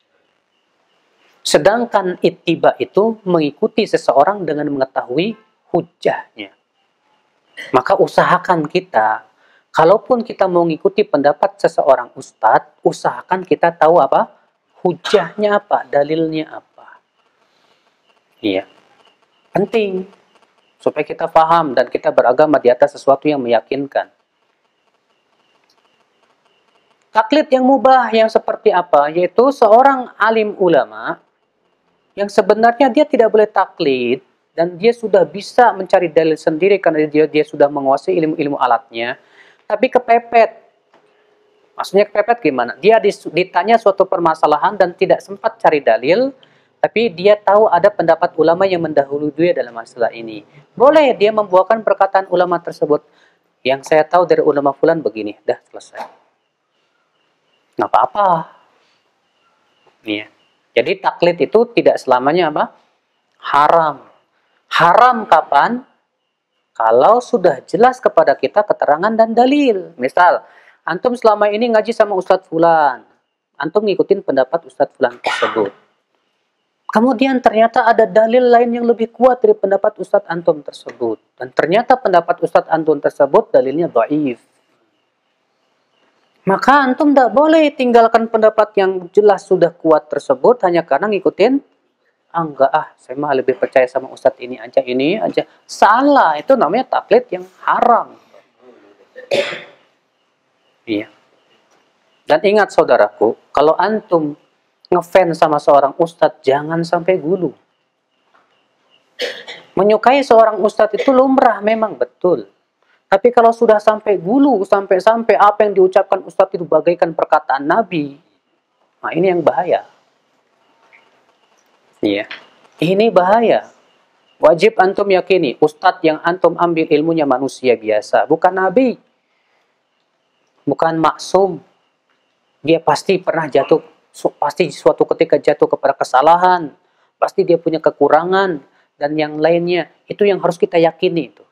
Sedangkan ittiba itu mengikuti seseorang dengan mengetahui hujahnya. Maka usahakan kita, kalaupun kita mau mengikuti pendapat seseorang ustadz, usahakan kita tahu apa? Hujahnya apa? Dalilnya apa? Iya. Penting. Supaya kita paham dan kita beragama di atas sesuatu yang meyakinkan. Taklid yang mubah yang seperti apa? Yaitu seorang alim ulama yang sebenarnya dia tidak boleh taklid dan dia sudah bisa mencari dalil sendiri karena dia sudah menguasai ilmu-ilmu alatnya, tapi kepepet. Maksudnya kepepet gimana? Dia ditanya suatu permasalahan dan tidak sempat cari dalil, tapi dia tahu ada pendapat ulama yang mendahului dia dalam masalah ini. Boleh dia membuahkan perkataan ulama tersebut. Yang saya tahu dari ulama fulan begini, dah selesai. Nggak apa-apa. Nih. Jadi taklid itu tidak selamanya apa? Haram. Haram kapan? Kalau sudah jelas kepada kita keterangan dan dalil. Misal, antum selama ini ngaji sama Ustadz Fulan. Antum ngikutin pendapat Ustadz Fulan tersebut. Kemudian ternyata ada dalil lain yang lebih kuat dari pendapat Ustadz antum tersebut. Dan ternyata pendapat Ustadz antum tersebut dalilnya dhaif. Maka antum tidak boleh tinggalkan pendapat yang jelas sudah kuat tersebut hanya karena ngikutin, enggak saya mah lebih percaya sama ustadz ini aja. Salah, itu namanya taklid yang haram. Iya. Dan ingat saudaraku, kalau antum ngefans sama seorang ustadz, jangan sampai gulu. Menyukai seorang ustadz itu lumrah memang betul. Tapi kalau sudah sampai gulu, sampai apa yang diucapkan ustadz itu bagaikan perkataan Nabi, nah ini yang bahaya. Iya, ini bahaya. Wajib antum yakini, ustadz yang antum ambil ilmunya manusia biasa, bukan Nabi, bukan maksum. Dia pasti pernah jatuh, pasti suatu ketika jatuh kepada kesalahan, pasti dia punya kekurangan dan yang lainnya. Itu yang harus kita yakini itu.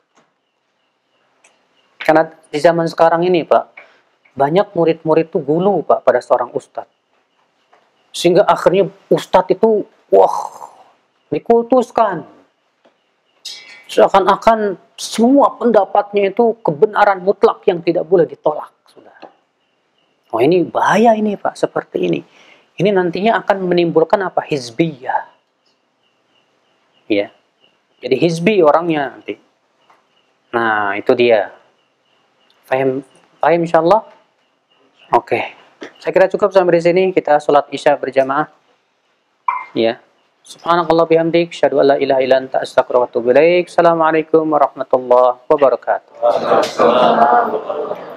Karena di zaman sekarang ini, Pak, banyak murid-murid itu gulu, Pak, pada seorang ustadz. Sehingga akhirnya ustadz itu, dikultuskan. Seakan-akan semua pendapatnya itu kebenaran mutlak yang tidak boleh ditolak, saudara. Oh, ini bahaya ini, Pak, seperti ini. Ini nantinya akan menimbulkan apa? Hizbiyah. Ya. Jadi hizbi orangnya nanti. Nah, itu dia. Paham insyaallah? Oke. Saya kira cukup sampai di sini. Kita sholat isya berjamaah. Ya. Subhanakallah bihamdik. Asyhadu an la ilaha illa anta astaghfiruka wa atubu ilaik. Assalamualaikum warahmatullahi wabarakatuh.